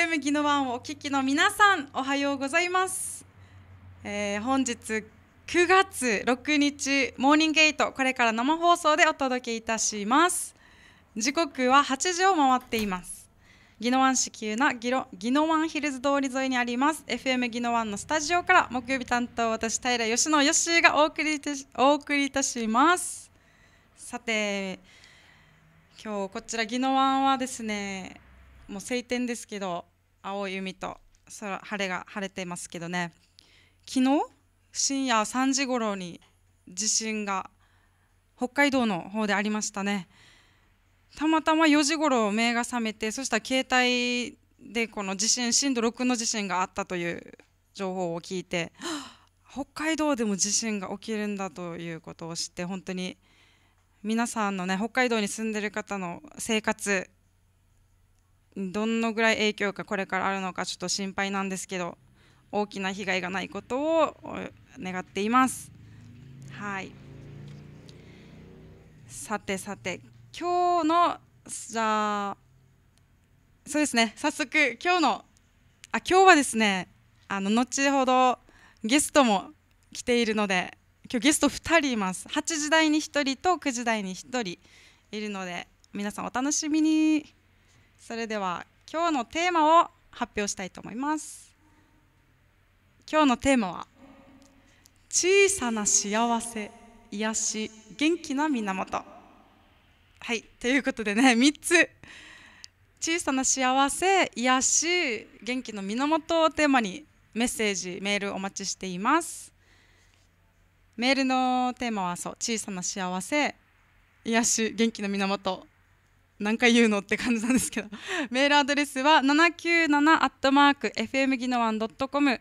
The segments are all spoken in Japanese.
FM ギノワンをお聞きの皆さん、おはようございます。本日9月6日モーニングエイト、これから生放送でお届けいたします。時刻は8時を回っています。ギノワン市急なギノワンヒルズ通り沿いにあります FM ギノワンのスタジオから木曜日担当、私平吉野よしがお送りいたします。さて、今日こちらギノワンはですね、もう晴天ですけど、青い海と晴れてますけどね、昨日深夜3時頃に地震が北海道の方でありましたね。たまたま4時頃目が覚めて、そしたら携帯でこの震度6の地震があったという情報を聞いて、北海道でも地震が起きるんだということを知って、本当に皆さんのね、北海道に住んでる方の生活どのぐらい影響がこれからあるのかちょっと心配なんですけど、大きな被害がないことを願っています。はい、さて今日のじゃあそうですね、早速今日はですね、後ほどゲストも来ているので、今日ゲスト2人います。8時台に1人と9時台に1人いるので、皆さんお楽しみに。それでは今日のテーマを発表したいと思います。今日のテーマは小さな幸せ、癒し、元気な源。はい、ということでね、3つ、小さな幸せ、癒し、元気の源をテーマにメールお待ちしています。メールのテーマは小さな幸せ、癒し、元気の源、何回言うのって感じなんですけど、メールアドレスは 797@fm ギノワン .com、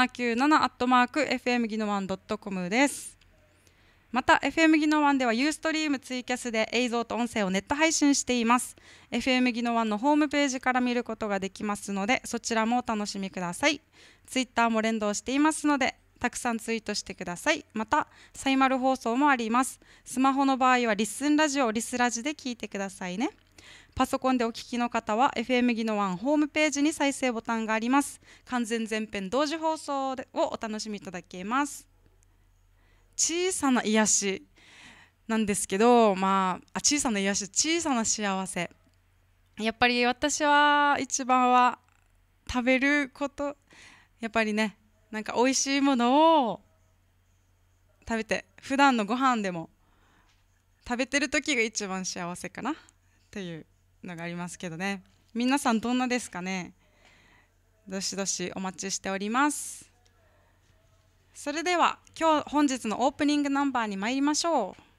797@fm ギノワン .com です。また FM ギノワンではユーストリームツイキャスで映像と音声をネット配信しています。 FM ギノワンのホームページから見ることができますので、そちらもお楽しみください。ツイッターも連動していますのでたくさんツイートしてください。またサイマル放送もあります。スマホの場合はリスンラジオ、リスラジで聞いてくださいね。パソコンでお聞きの方は FM ギノワンホームページに再生ボタンがあります。完全全編同時放送をお楽しみいただけます。小さな癒しなんですけど、小さな癒し、小さな幸せ、やっぱり私は一番は食べること。やっぱりね、なんか美味しいものを食べて、普段のご飯でも食べてる時が一番幸せかなというのがありますけどね。皆さんどんなですかね。どしどしお待ちしております。それでは本日のオープニングナンバーに参りましょう。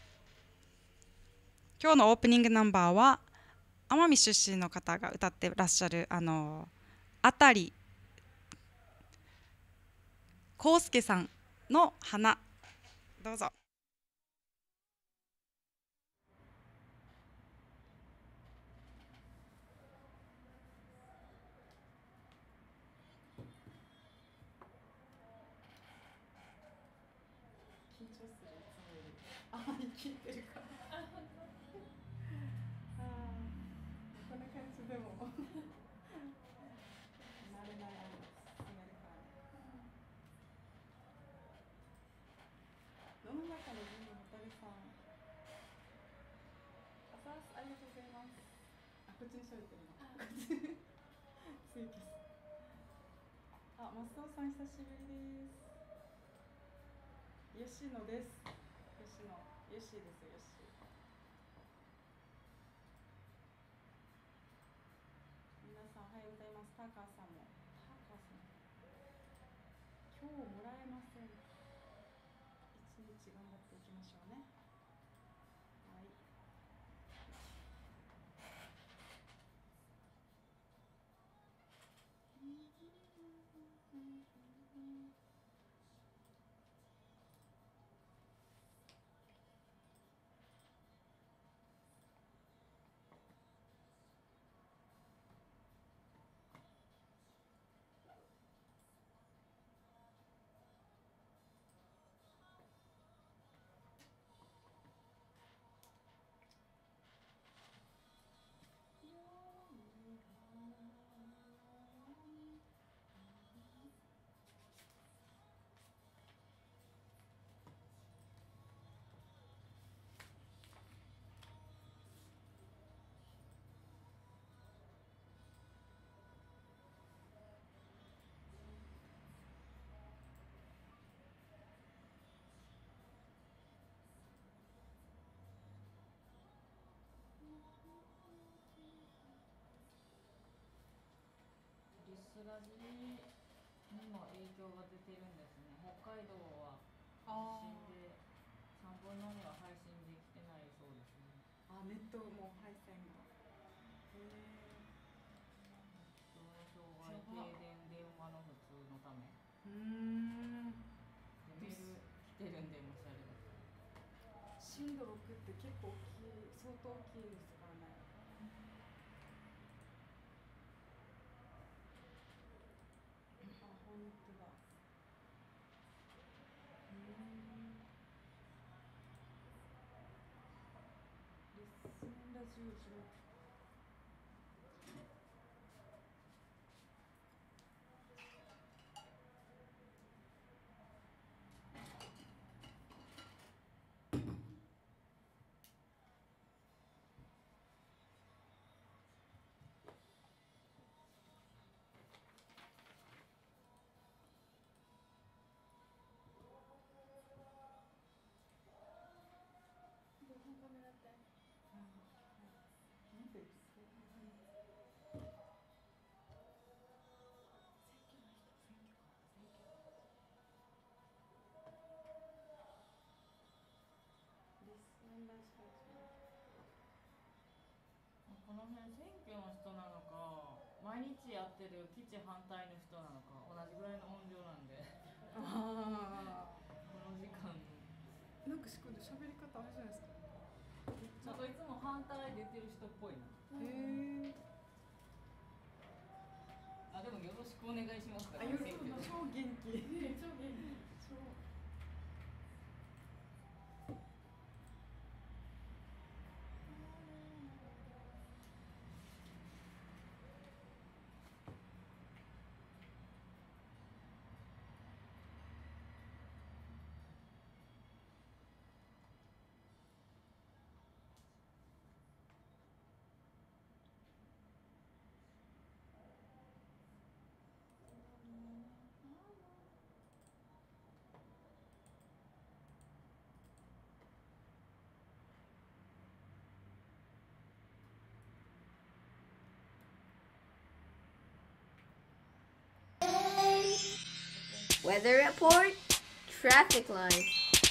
今日のオープニングナンバーは奄美出身の方が歌ってらっしゃるあたり康介さんの花、どうぞ。緊張する、いつもより。聞いてるか。こんな感じでも慣れないように進めるからね。世の中の自分の誰さん、ありがとうございます。こっちにしょいてるの。ツイキャス。マスオさん久しぶりです。吉野です。吉野、よしですよ、よし。皆さんおはようございます。ターカーさんも。ターカーさん。今日もらえません。一日頑張っていきましょうね。はい。 スラジにも影響が出てるんですね。北海道は配信で3分の2は配信できてないそうですね。 ネットも配線が。 障害、停電、電話の普通のため。でメール来てるんで、もしあれだったら。 震度6って結構大きい、相当大きいですからね。本当だ。レッスンラジオ上。 この辺選挙の人なのか、毎日やってる基地反対の人なのか、同じぐらいの音量なんでこの時間なんかしかも喋り方あるじゃないですか。 ちょっといつも反対出てる人っぽいな。でもよろしくお願いしますから。 超元気。超元気。 Weather report, traffic light.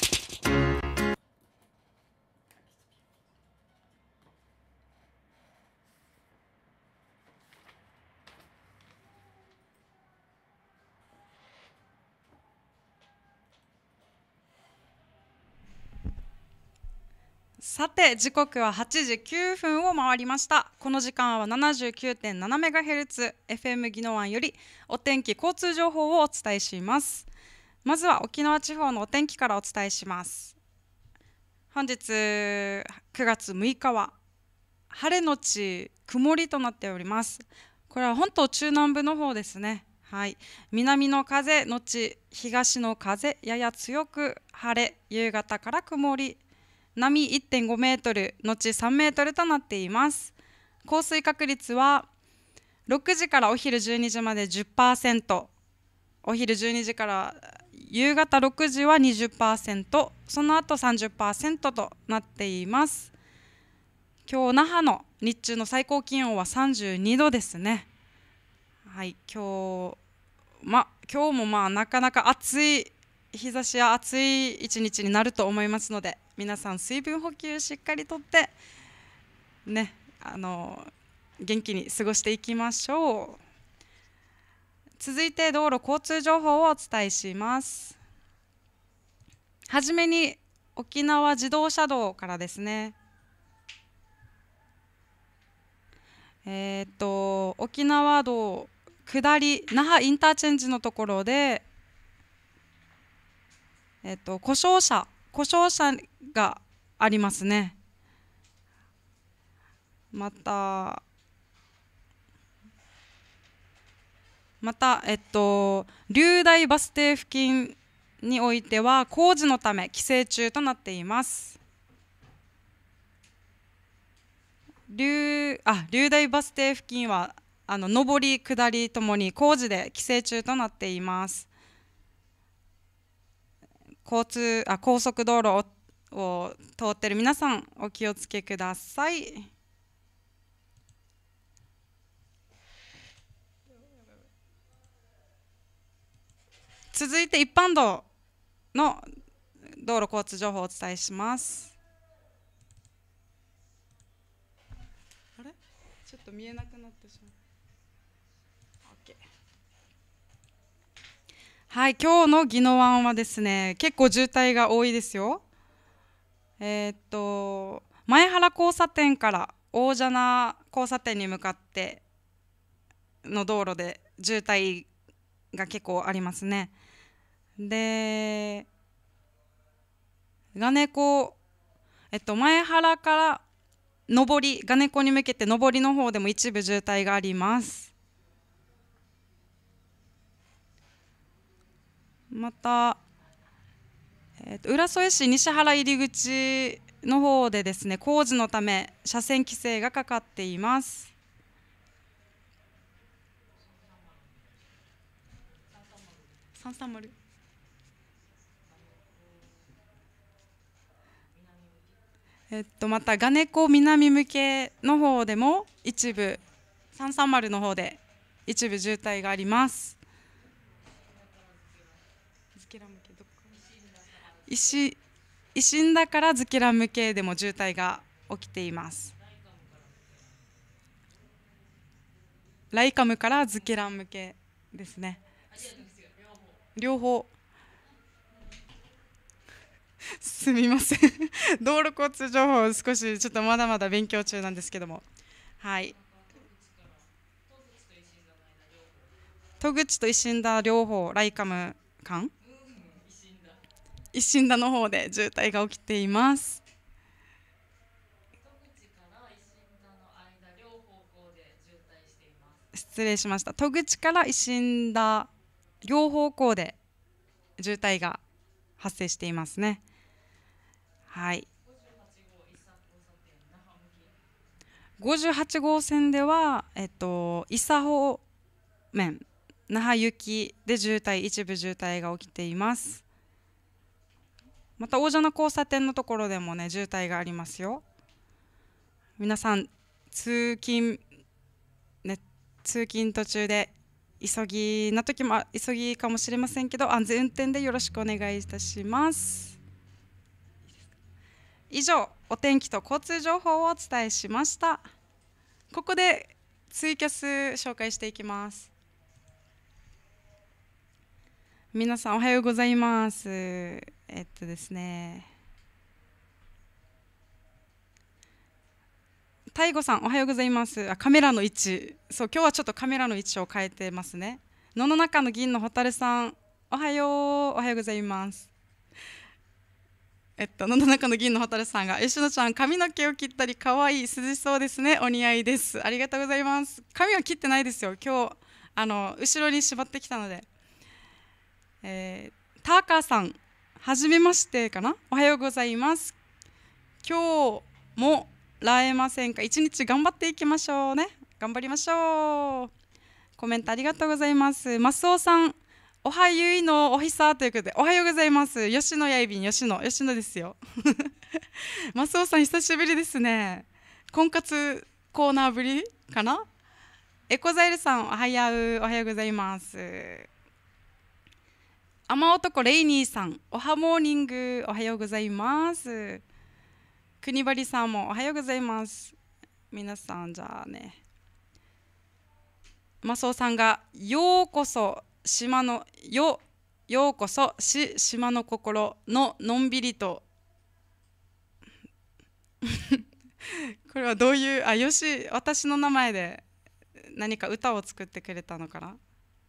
さて時刻は8時9分を回りました。この時間は 79.7MHz FM 宜野湾よりお天気交通情報をお伝えします。まずは沖縄地方のお天気からお伝えします。本日9月6日は晴れのち曇りとなっております。これは本島中南部の方ですね。はい、南の風のち東の風やや強く晴れ、夕方から曇り、波 1.5 メートルのち3メートルとなっています。降水確率は6時からお昼12時まで 10%、 お昼12時から夕方6時は 20%、 その後 30% となっています。今日那覇の日中の最高気温は32度ですね。はい、今日もなかなか暑い日差しや暑い一日になると思いますので、皆さん水分補給しっかりとってね、元気に過ごしていきましょう。続いて道路交通情報をお伝えします。はじめに沖縄自動車道からですね。沖縄道下り那覇インターチェンジのところで、故障車がありますね。また、龍大バス停付近においては工事のため規制中となっています。龍大バス停付近は上り下りともに工事で規制中となっています。高速道路を通っている皆さんお気をつけください。 続いて一般道の道路交通情報をお伝えします。あれちょっと見えなくなってしまう。OK。はい、今日の宜野湾はですね、結構渋滞が多いですよ。前原交差点から大蛇名交差点に向かっての道路で渋滞が結構ありますね。で、前原から上り、金子に向けて上りの方でも一部渋滞があります。また、浦添市西原入り口の方でですね、工事のため車線規制がかかっています。330。また金子南向けの方でも一部330の方で一部渋滞があります。石田からズキラ向けでも渋滞が起きています。ライカムからズキラ向けですね。両方すみません道路交通情報少しちょっとまだまだ勉強中なんですけども、はい、戸口と石田両方ライカム間石田の方で渋滞が起きています。失礼しました。戸口から石田両方向で渋滞が発生していますね。はい。58号線では、伊佐方面那覇行きで一部渋滞が起きています。また大蛇の交差点のところでもね渋滞がありますよ。皆さん通勤途中で急ぎな時も急ぎかもしれませんけど、安全運転でよろしくお願いいたします。以上、お天気と交通情報をお伝えしました。ここでツイキャス紹介していきます。皆さんおはようございます。ですね、太吾さんおはようございます。カメラの位置、そう今日はちょっとカメラの位置を変えてますね。野の中の銀の蛍さんおはようございます。野の中の銀の蛍さんが吉野ちゃん髪の毛を切ったり可愛い涼しそうですね、お似合いです。ありがとうございます。髪は切ってないですよ、今日後ろに縛ってきたので。ターカーさんはじめましてかな、おはようございます。今日もらえませんか、一日頑張っていきましょうね、頑張りましょう。コメントありがとうございます。マスオさんおはゆいのおひさということでおはようございます。吉野やいびん吉野ですよマスオさん久しぶりですね。婚活コーナーぶりかな。エコザイルさんおはようございます。雨男レイニーさんおはモーニングおはようございます。国張さんもおはようございます。皆さんじゃあね、マスオさんがようこそ島のようこそ島の心ののんびりとこれはどういう私の名前で何か歌を作ってくれたのかな。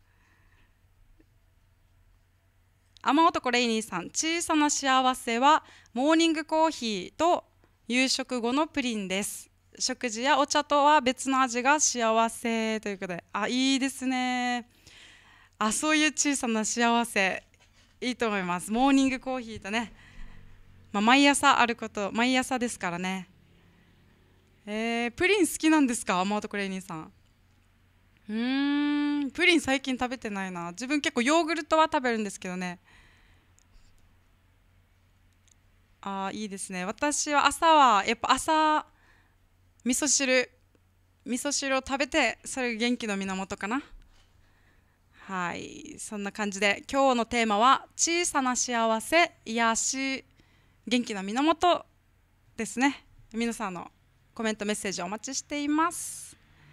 雨男レイニーさん小さな幸せはモーニングコーヒーと夕食後のプリンです。食事やお茶とは別の味が幸せということで、いいですね。そういう小さな幸せいいと思います。モーニングコーヒーとね、毎朝あること、毎朝ですからね。プリン好きなんですか、雨男レイニーさん。プリン最近食べてないな。自分結構ヨーグルトは食べるんですけどね。いいですね。私はやっぱ朝味噌汁を食べて、それが元気の源かな。 はい、そんな感じで今日のテーマは小さな幸せ、癒し、元気の源ですね。皆さんのコメントメッセージお待ちしています。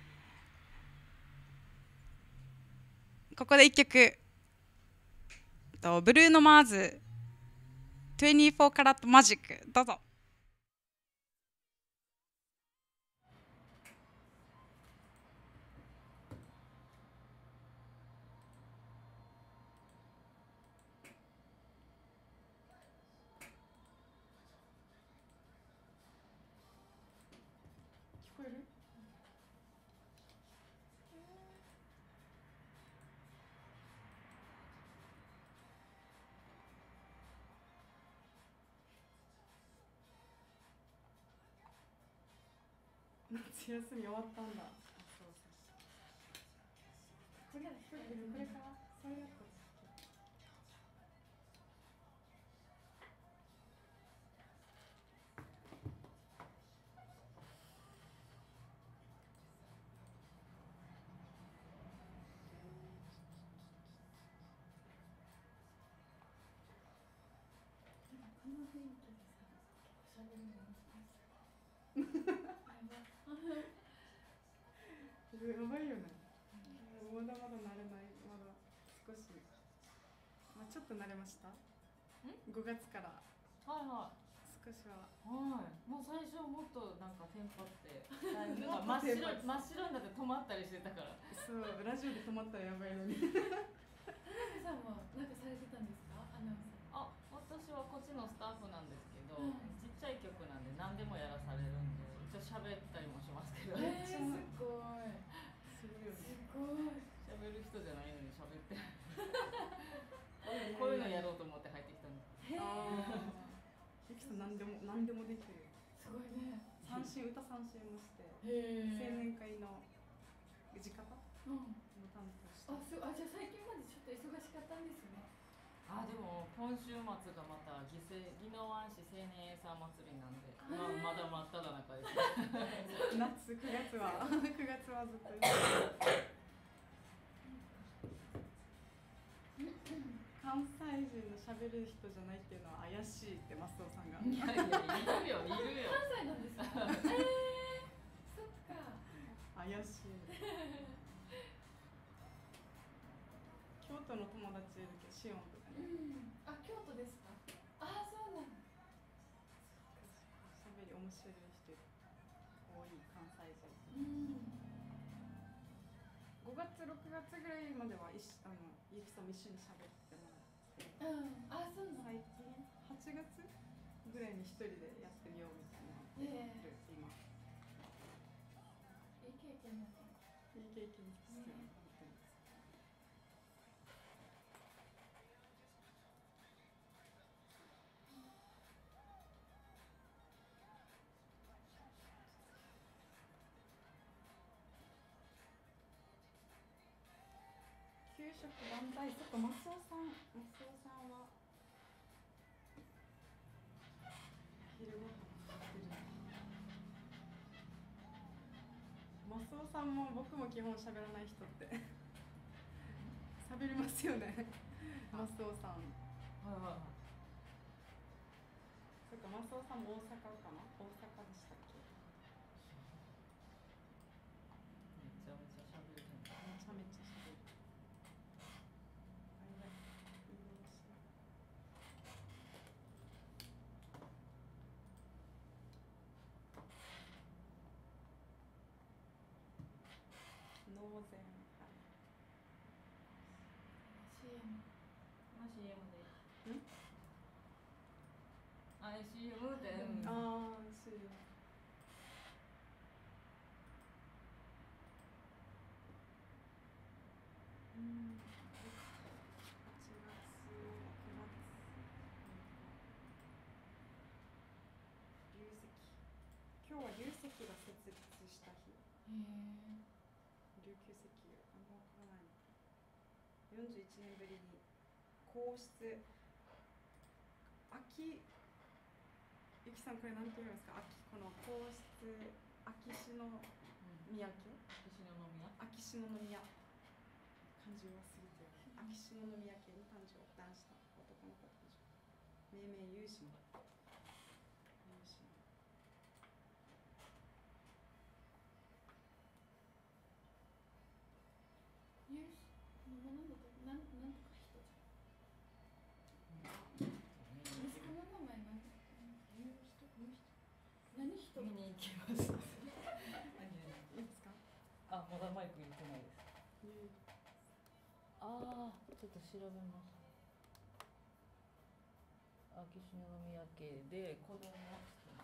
ここで1曲、ブルーノ・マーズ24カラットマジック、どうぞ。聞こえる？夏休み終わったんだ。これからそれやった。この雰囲気でさ、おしゃべりのやばいよね。まだまだ慣れない。まだ少し。まあ、ちょっと慣れました。5月から。 はいはい。 少しは。 はい。もう最初もっとなんかテンパって、なんか真っ白になって止まったりしてたから。 そう、ラジオで止まったらやばいのに。 さんもなんかされてたんですか？アナウンサー。 私はこっちのスタッフなんですけど、ちっちゃい曲なんで何でもやらされるんで、一応喋ったりもしますけど。 すごい。 すごいよね。 すごい。 喋る人じゃないのに喋って。こういうのやろうと思って入ってきたんで。 ゆきさん何でもできる。 すごいね。 歌三振もして、青年会の地方も担当して。 じゃあ最近までちょっと忙しかったんですね。 でも今週末がまた宜野湾市青年エイサー祭りなんで、まだ真っ只中です。 夏9月はずっと関西人の喋る人じゃないっていうのは怪しいってマスオさんが。 いやいるよ。 関西なんですか？そっか。 怪しい。京都の友達いるけど、シオンとかね。 京都ですか？そうなんだ。 喋り面白い人多い関西人。5月6月ぐらいまではゆきさんも一緒に喋ってもらって。 そうなんだ。 最近8月ぐらいに一人でやってみようみたいな今。 いい経験だね。 いい経験ですね。給食団体、そっか、マスオさんは昼ご飯作ってる。マスオさんも僕も基本喋らない人って喋りますよね。マスオさん。そっか、マスオさんも大阪かな？大阪でしたっけ？ めちゃめちゃ喋る。 めちゃめちゃ喋る。ノーゼン。 CM で。CM で。 CM。今日は龍石が設立した日。琉球石油、あんま分からない。41年ぶりに皇室ゆきさんこれなんて言いますか？この皇室秋篠宮家？秋篠宮？漢字多すぎて。 篠宮家に誕生した男の子誕生。命名有心。 なんとか人じゃん。息子の名前何人？ 見に行きます。いいですか？あ、まだマイク入れてないです。ああ、ちょっと調べます。秋篠宮家で子供は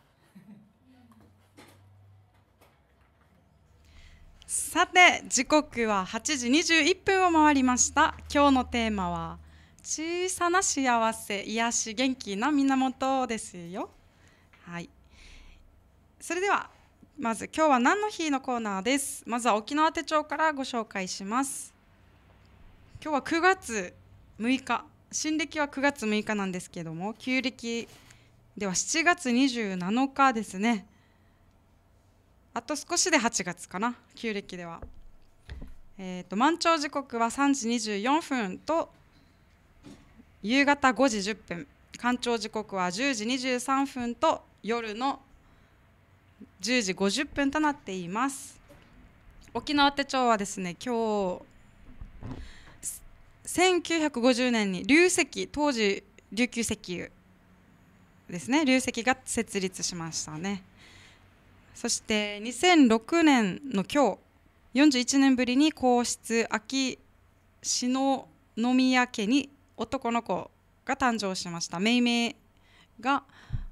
さて時刻は8時21分を回りました。今日のテーマは小さな幸せ、癒し、元気な源ですよ。はい、それではまず今日は何の日のコーナーです。まずは沖縄手帳からご紹介します。今日は9月6日、新暦は9月6日なんですけども、旧暦では7月27日ですね。あと少しで8月かな、旧暦では。満潮時刻は3時24分と夕方5時10分、干潮時刻は10時23分と夜の10時50分となっています。沖縄手帳はですね、今日1950年に龍石、当時琉球石油ですね、龍石が設立しましたね。そして2006年の今日、41年ぶりに皇室秋篠宮家に男の子が誕生しました。命名が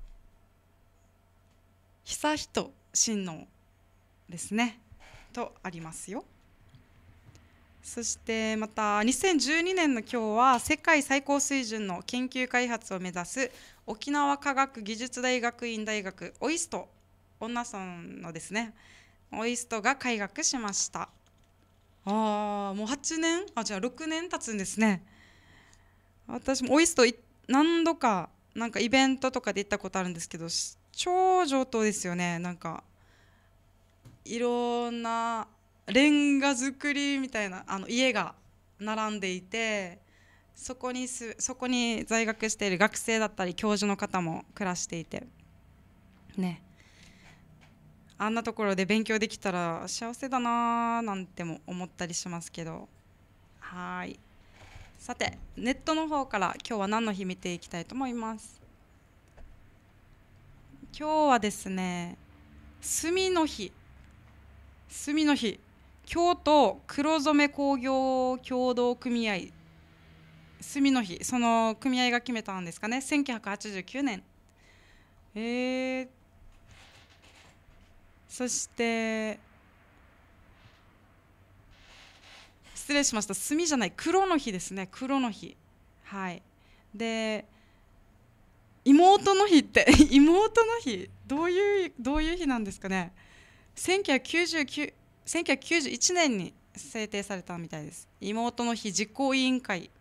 悠仁親王ですねとありますよ。そしてまた2012年の今日は世界最高水準の研究開発を目指す沖縄科学技術大学院大学オイスト、女村のですねオイストが開学しました。もう8年、じゃあ6年経つんですね。私もオイスト何度かなんかイベントとかで行ったことあるんですけど、超上等ですよね。なんかいろんなレンガ造りみたいな家が並んでいて、そこに在学している学生だったり教授の方も暮らしていてね、あんなところで勉強できたら幸せだななんても思ったりしますけど。はい、さてネットの方から今日は何の日見ていきたいと思います。今日はですね、炭の日。炭の日、京都黒染工業協同組合炭の日、その組合が決めたんですかね、1989年。そして失礼しました、炭じゃない、黒の日ですね、黒の日。はい、で妹の日って妹の日どういう日なんですかね。1991年に制定されたみたいです。妹の日実行委員会。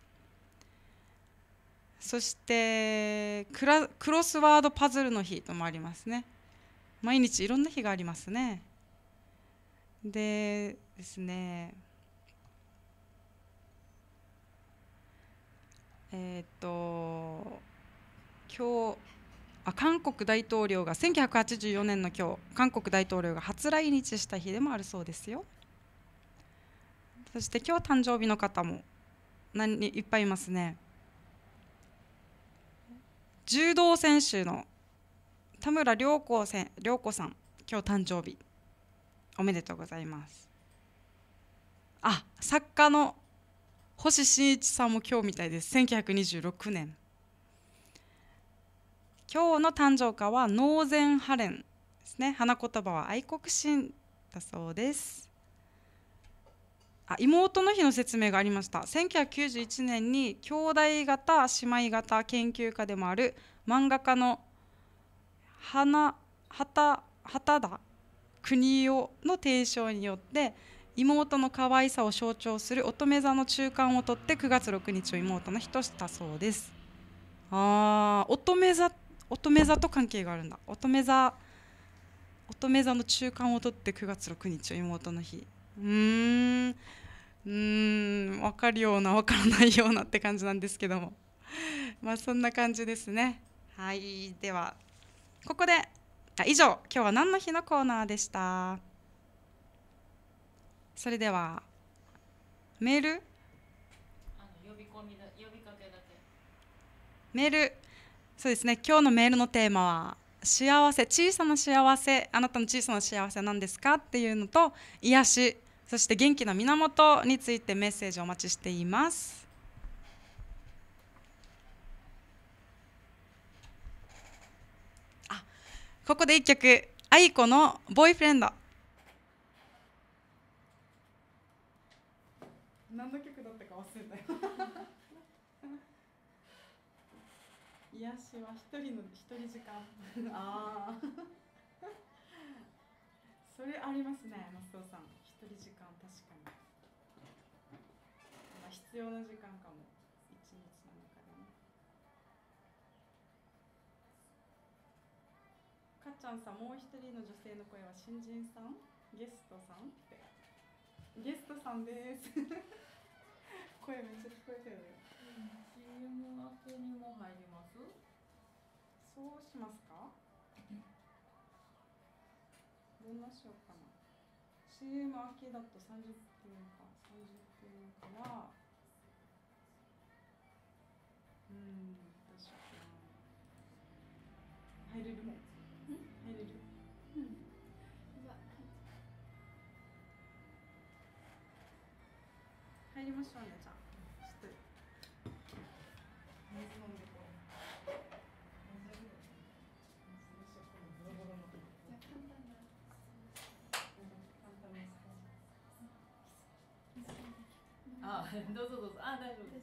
そしてクロスワードパズルの日ともありますね。毎日いろんな日がありますね。でですね、今日韓国大統領が1984年の今日、韓国大統領が初来日した日でもあるそうですよ。そして今日誕生日の方もいっぱいいますね。柔道選手の田村亮子さん、今日誕生日おめでとうございます。作家の星新一さんも今日みたいです。1926年。今日の誕生花はノーゼンハレンですね。花言葉は愛国心だそうです。妹の日の説明がありました。1991年に兄弟型姉妹型研究家でもある漫画家の畑田邦夫の提唱によって妹の可愛さを象徴する乙女座の中間をとって9月6日を妹の日としたそうです。乙女座と関係があるんだ。乙女座の中間をとって9月6日を妹の日。 分かるような分からないようなって感じなんですけども、まあそんな感じですね。はい、ではここで以上、今日は何の日のコーナーでした。それではメール、 呼び込みだ、呼びかけだけ。 メール、そうですね、今日のメールのテーマは幸せ、小さな幸せ、あなたの小さな幸せは何ですかっていうのと、癒し、そして元気の源についてメッセージをお待ちしています。ここで一曲、愛子のボーイフレンド。何の曲だったか忘れたよ。癒しは一人時間。ああ。それありますね、松尾さん。一人時間、確かに。まあ、必要な時間かも。一日の中でね。かっちゃんさん、もう一人の女性の声は新人さん？ゲストさんって。ゲストさんです。声めっちゃ聞こえてるよ。 CM 明けにも入ります？ そうしますか？どんなしようかな。CM 明けだと30分か。30分から。どうしようかな。入れるもん。入れる。入りましょうね、じゃあ。ちょっと水飲んでこう。 あ、どうぞどうぞ。あ、大丈夫。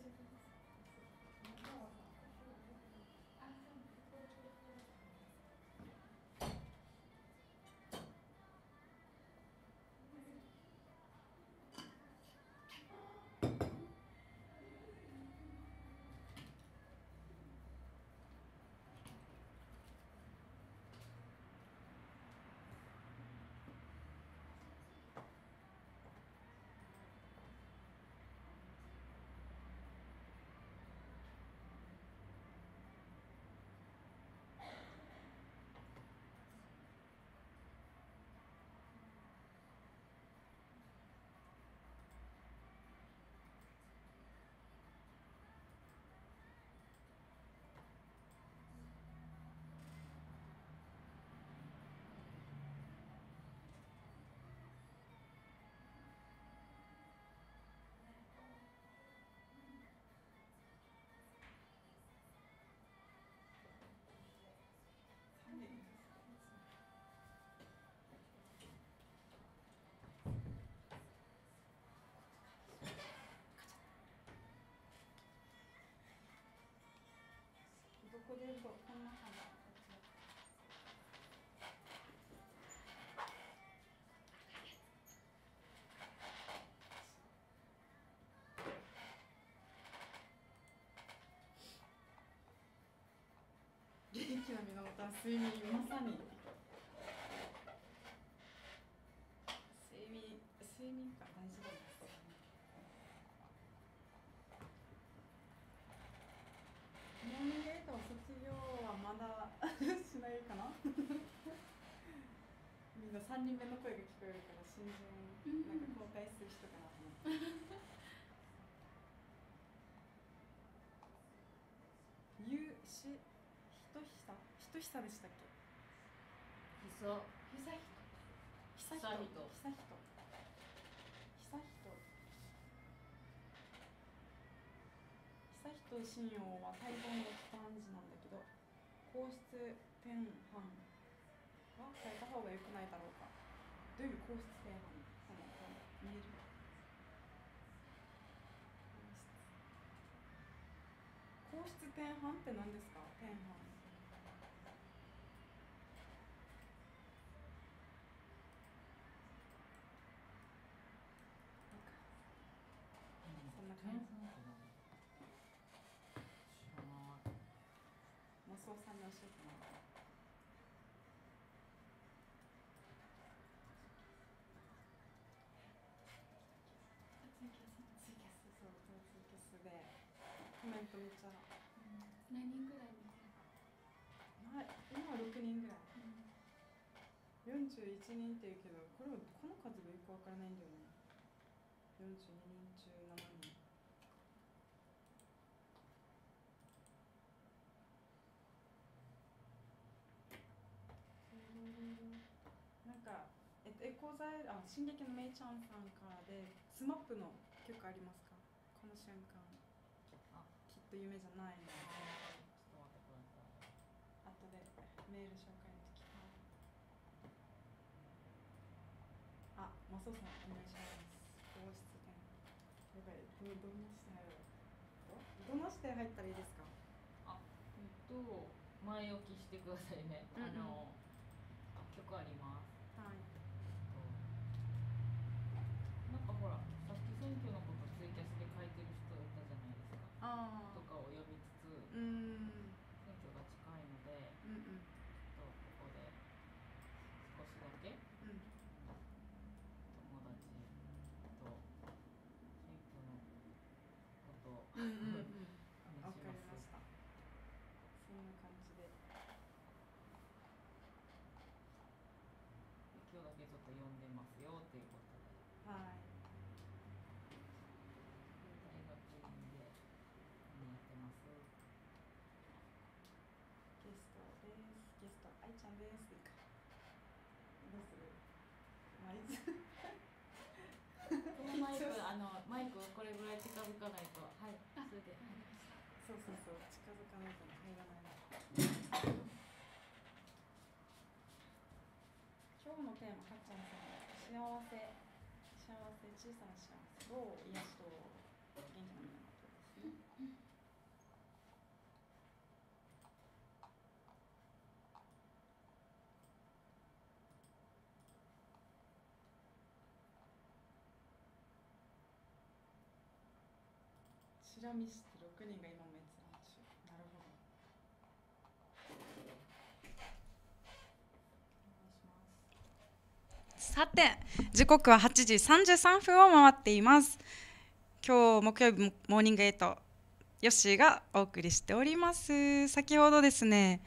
どこでこんな感じ。元気の源は睡眠、まさに。睡眠か、大事だね。モーニングエイト卒業はまだしないかな。みんな3人目の声が聞こえるから新人なんか交代する人かなと思って。ひとひさでしたっけ？ ひさひさ信用は待望の漢字なんだけど、皇室天藩は変えた方が良くないだろうか。どういう皇室天藩？見える？皇室天藩って何ですか？天藩。そんな感じ。マスオさんに教えてもらった。 コメントめっちゃ何人ぐらい見てる？ 今6人ぐらい、41人っていうけどこの数がよくわからないんだよね。42人中7人。なんかエコーザイル進撃のメイちゃんさんからでスマップの曲ありますか？この瞬間きっと夢じゃないの。 ちょっと待ってください。 後でメール紹介の時マソさんお願いします。放出点やばい、どのして入る？どのして入ったらいいですか？ 前置きしてくださいね。曲あります。 はい。 なんかほら、さっき選挙のことツイキャスで書いてる人いたじゃないですか。とかを呼びつつ、選挙が近いので、ちょっとここで少しだけ、友達と選挙のことを話します。 そんな感じで。 今日だけちょっと読んでますよっていうことで。 はい。 大学院でやってます。 ゲストです。ゲスト愛ちゃんです。どうする？ このマイクこれぐらい近づかないと、はい、それで。 そう近づかないと入らない。今日のテーマ、かっちゃんさん、幸せ、小さな幸せと癒しと元気なみんなのことですね。チラ見して6人が今も閲覧中。なるほど。さて、時刻は8時33分を回っています。今日木曜日モーニング8、ヨッシーがお送りしております。先ほどですね、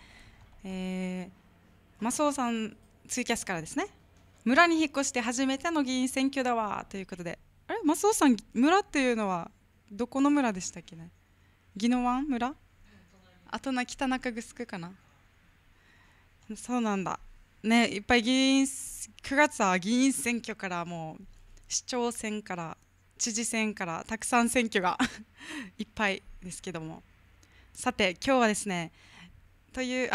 マスオさんツイキャスからですね、村に引っ越して初めての議員選挙だわということで、マスオさん、村っていうのはどこの村でしたっけね？宜野湾村？北中城かな。そうなんだね。いっぱい9月は議員選挙からもう市長選から知事選からたくさん選挙がいっぱいですけども、さて今日はですね、という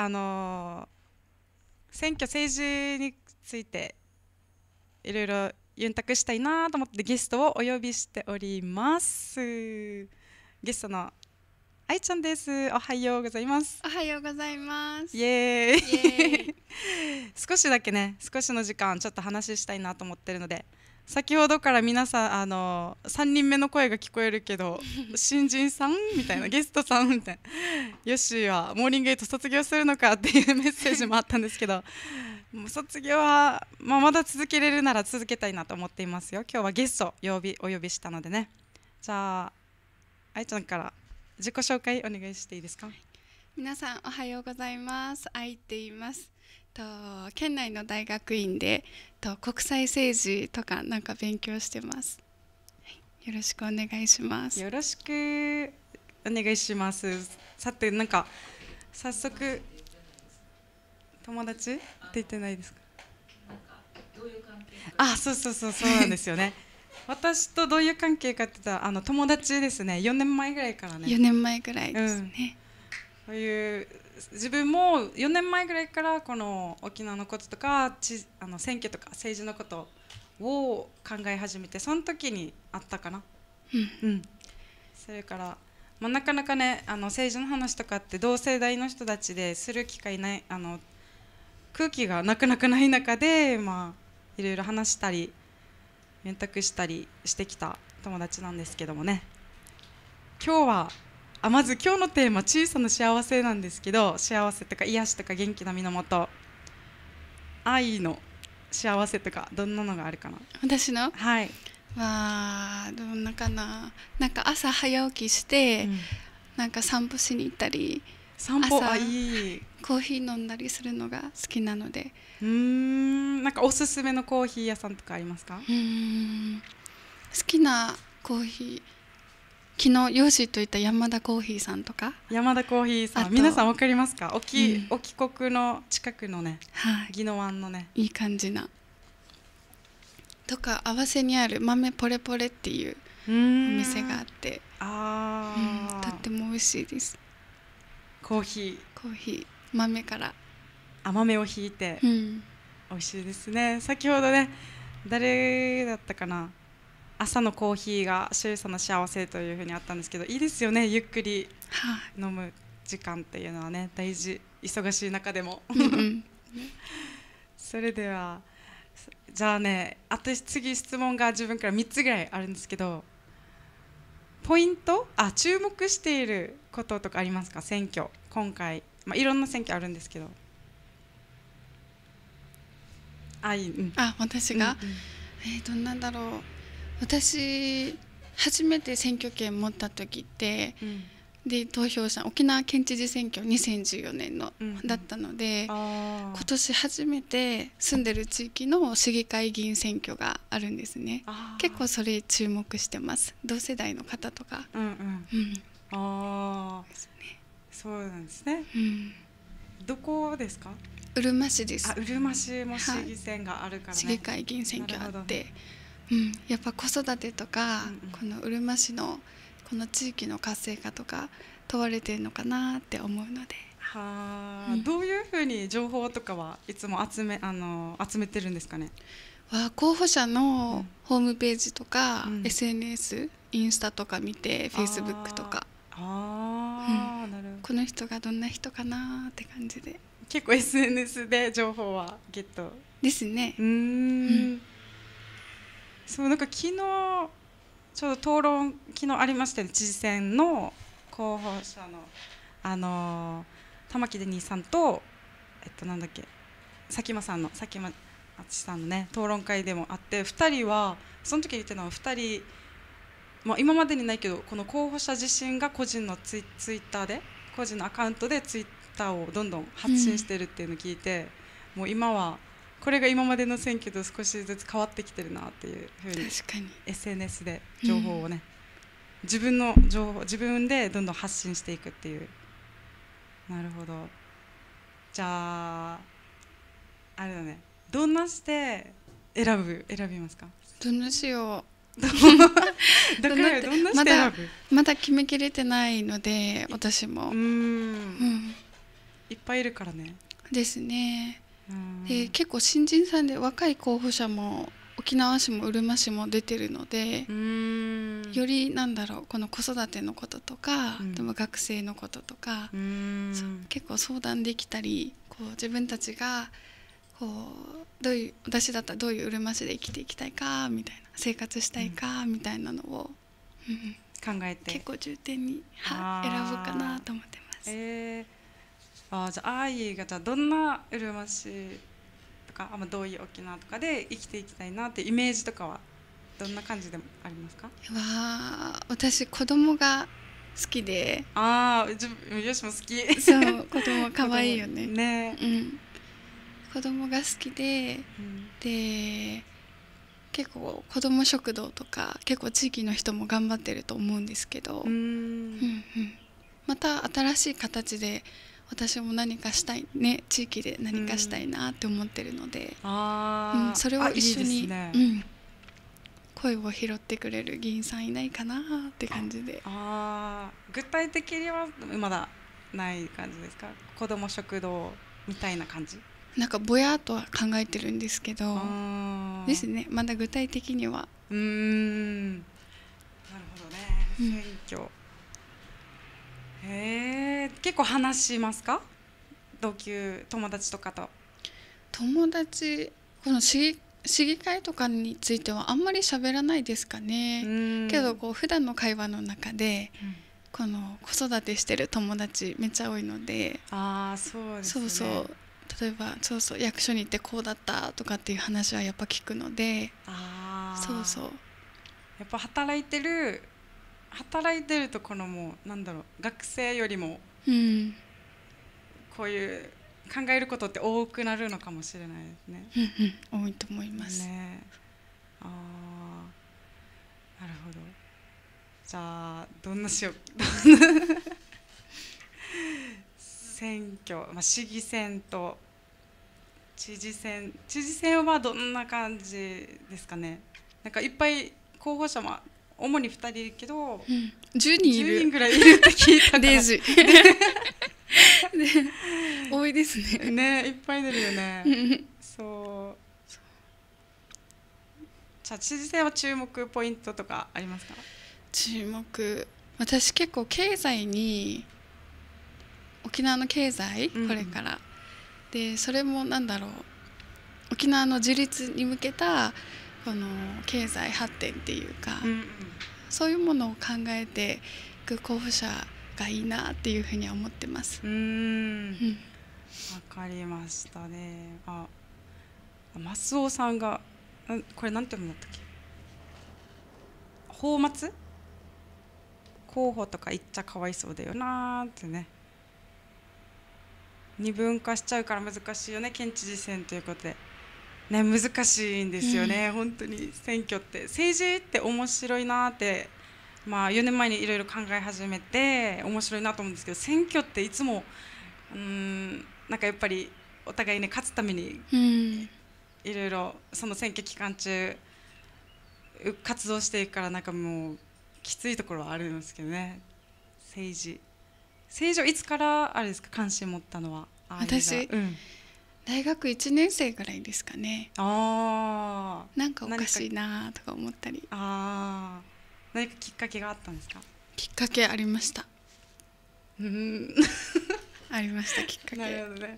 政治についていろいろユンタクしたいなと思ってゲストをお呼びしております。ゲストの愛ちゃんです。おはようございます。 おはようございます。 イエーイ少しの時間ちょっと話したいなと思ってるので、先ほどから皆さん3人目の声が聞こえるけど新人さんみたいな、ゲストさんみたいな、ヨッシーはモーニング8卒業するのかっていうメッセージもあったんですけど、もう卒業は、まだ続けれるなら続けたいなと思っていますよ。今日はゲストお呼びしたのでね。じゃあ愛ちゃんから自己紹介お願いしていいですか？ 皆さんおはようございます。愛って言います。県内の大学院で国際政治とかなんか勉強してます。よろしくお願いします。 よろしくお願いします。さて、なんか早速友達って言ってないですか？ どういう関係？ そうなんですよね。私とどういう関係かって言ったら友達ですね。4年前ぐらいからね。 4年前ぐらいですね。 そういう自分も4年前ぐらいからこの沖縄のこととか選挙とか政治のことを考え始めて、その時にあったかな。それから、なかなかね政治の話とかって同世代の人たちでする機会ない、空気がなかなかない中で、いろいろ話したり選択したりしてきた友達なんですけどもね。今日はまず今日のテーマ、小さな幸せなんですけど、幸せとか癒しとか元気の源、愛の幸せとかどんなのがあるかな？ 私のはい。 どんなかな。なんか朝早起きして、 なんか散歩しに行ったり散歩朝いい。 コーヒー飲んだりするのが好きなので。 なんかおすすめのコーヒー屋さんとかありますか？ 好きなコーヒー、昨日ヨーシーといった山田コーヒーさんとか。 山田コーヒーさあとん、皆さんわかりますか？沖うん国の近くのね、 はい、 宜野湾のね。 いい感じなとか、合わせにある豆ポレポレっていうお店があって、とっても美味しいです。 コーヒー豆からー、豆をひいて、美味しいですね。先ほどね、誰だったかな、朝のコーヒーが周囲さんの幸せというふうにあったんですけど、いいですよね、ゆっくり飲む時間っていうのはね、大事、忙しい中でも。それではじゃあね、私次質問が自分から3つぐらいあるんですけど、ポイント、注目していることとかありますか？選挙、今回、いろんな選挙あるんですけど。 私が、どんなんだろう。私初めて選挙権持った時って、で投票した沖縄県知事選挙2014年の、だったので、今年初めて住んでる地域の市議会議員選挙があるんですね。結構それ注目してます。同世代の方とか。 そうなんですね。どこですか？ うるま市です。 うるま市も市議選があるからね。 市議会議員選挙あって、やっぱ子育てとか、このうるま市のこの地域の活性化とか問われてるのかなって思うので。 どういうふうに情報とかはいつも集めてるんですかね？ 候補者のホームページとか、SNS、インスタとか見て、フェイスブックとか、この人がどんな人かなって感じで。 結構 SNS で情報はゲットですね。 そう、なんか昨日ちょうど討論昨日ありましたね。知事選の候補者の玉城デニーさんとなんだっけ、佐喜眞淳さんのね討論会でもあって、2人はその時に言ってたのは、2人、今までにないけど、この候補者自身が個人のツイッターで、個人のアカウントでツイッターをどんどん発信してるっていうのを聞いて、もう今はこれが今までの選挙と少しずつ変わってきてるなっていうふうに、 SNS で情報をね、自分の情報自分でどんどん発信していくっていう。なるほど。じゃああれだね、どんなして選びますか？ どんなしよう。 どんなして選ぶ？ まだ決めきれてないので、私もいっぱいいるからね。ですね。で結構新人さんで若い候補者も沖縄市もうるま市も出てるので、よりこの子育てのこととか、でも学生のこととか、結構相談できたり、自分たちが私だったらどういううるま市で生きていきたいかみたいな、生活したいかみたいなのを、 考えて結構重点に選ぶかなと思ってます。 じゃあがどんなうるま市とか、どういう沖縄とかで生きていきたいなってイメージとかはどんな感じでもありますか？ 私子供が好きで。 よしも好き。 そう子供可愛いよね。 ね、 子供が好きで、で結構子供食堂とか結構地域の人も頑張ってると思うんですけど、また新しい形で私も何かしたいね、地域で何かしたいなって思ってるので、それを一緒に声を拾ってくれる議員さんいないかなって感じで。 具体的にはまだない感じですか？子ども食堂みたいな感じ？ なんかぼやっとは考えてるんですけど、ですね、まだ具体的には。 なるほどね。選挙、結構話しますか？同級友達とかと。 友達、この市議会とかについてはあんまり喋らないですかね。けど普段の会話の中で、この子育てしてる友達めっちゃ多いので、 そうですね。 例えば役所に行ってこうだったとかっていう話はやっぱ聞くので、 やっぱ働いてる働いてるとこのもうなんだろう、学生よりもうんこういう考えることって多くなるのかもしれないですね。 うん、多いと思います。 ね、ああ、なるほど。じゃあどんなしよう選挙、まあ、市議選と知事選はどんな感じですかね。なんかいっぱい候補者も主に2人いるけど、 うん、10人い 10人るぐらいいるって聞いたからデイジーで多いですね。 ね、いっぱい出るよね。そう。じゃあ知事選は注目ポイントとかありますか？ 注目、私結構経済に、沖縄の経済、 うんこれからで、それもなんだろう、沖縄の自立に向けたこの経済発展っていうか、そういうものを考えていく候補者がいいなっていうふうには思ってます。 わかりましたね。あ、マスオさんがこれなんて読むんだったっけ？泡沫？候補とか言っちゃかわいそうだよなーってね。二分化しちゃうから難しいよね、県知事選ということで。ね、難しいんですよね、本当に選挙って政治って面白いなって、まあ、4年前にいろいろ考え始めて面白いなと思うんですけど、選挙っていつもなんかやっぱりお互いね勝つためにいろいろその選挙期間中活動していくから、なんかもうきついところはあるんですけどね。政治はいつからあれですか、関心持ったのは？ 私、大学1年生ぐらいですかね。なんかおかしいなとか思ったり。 何かきっかけがあったんですか？ きっかけありました。ありました、きっかけ。 なるほどね。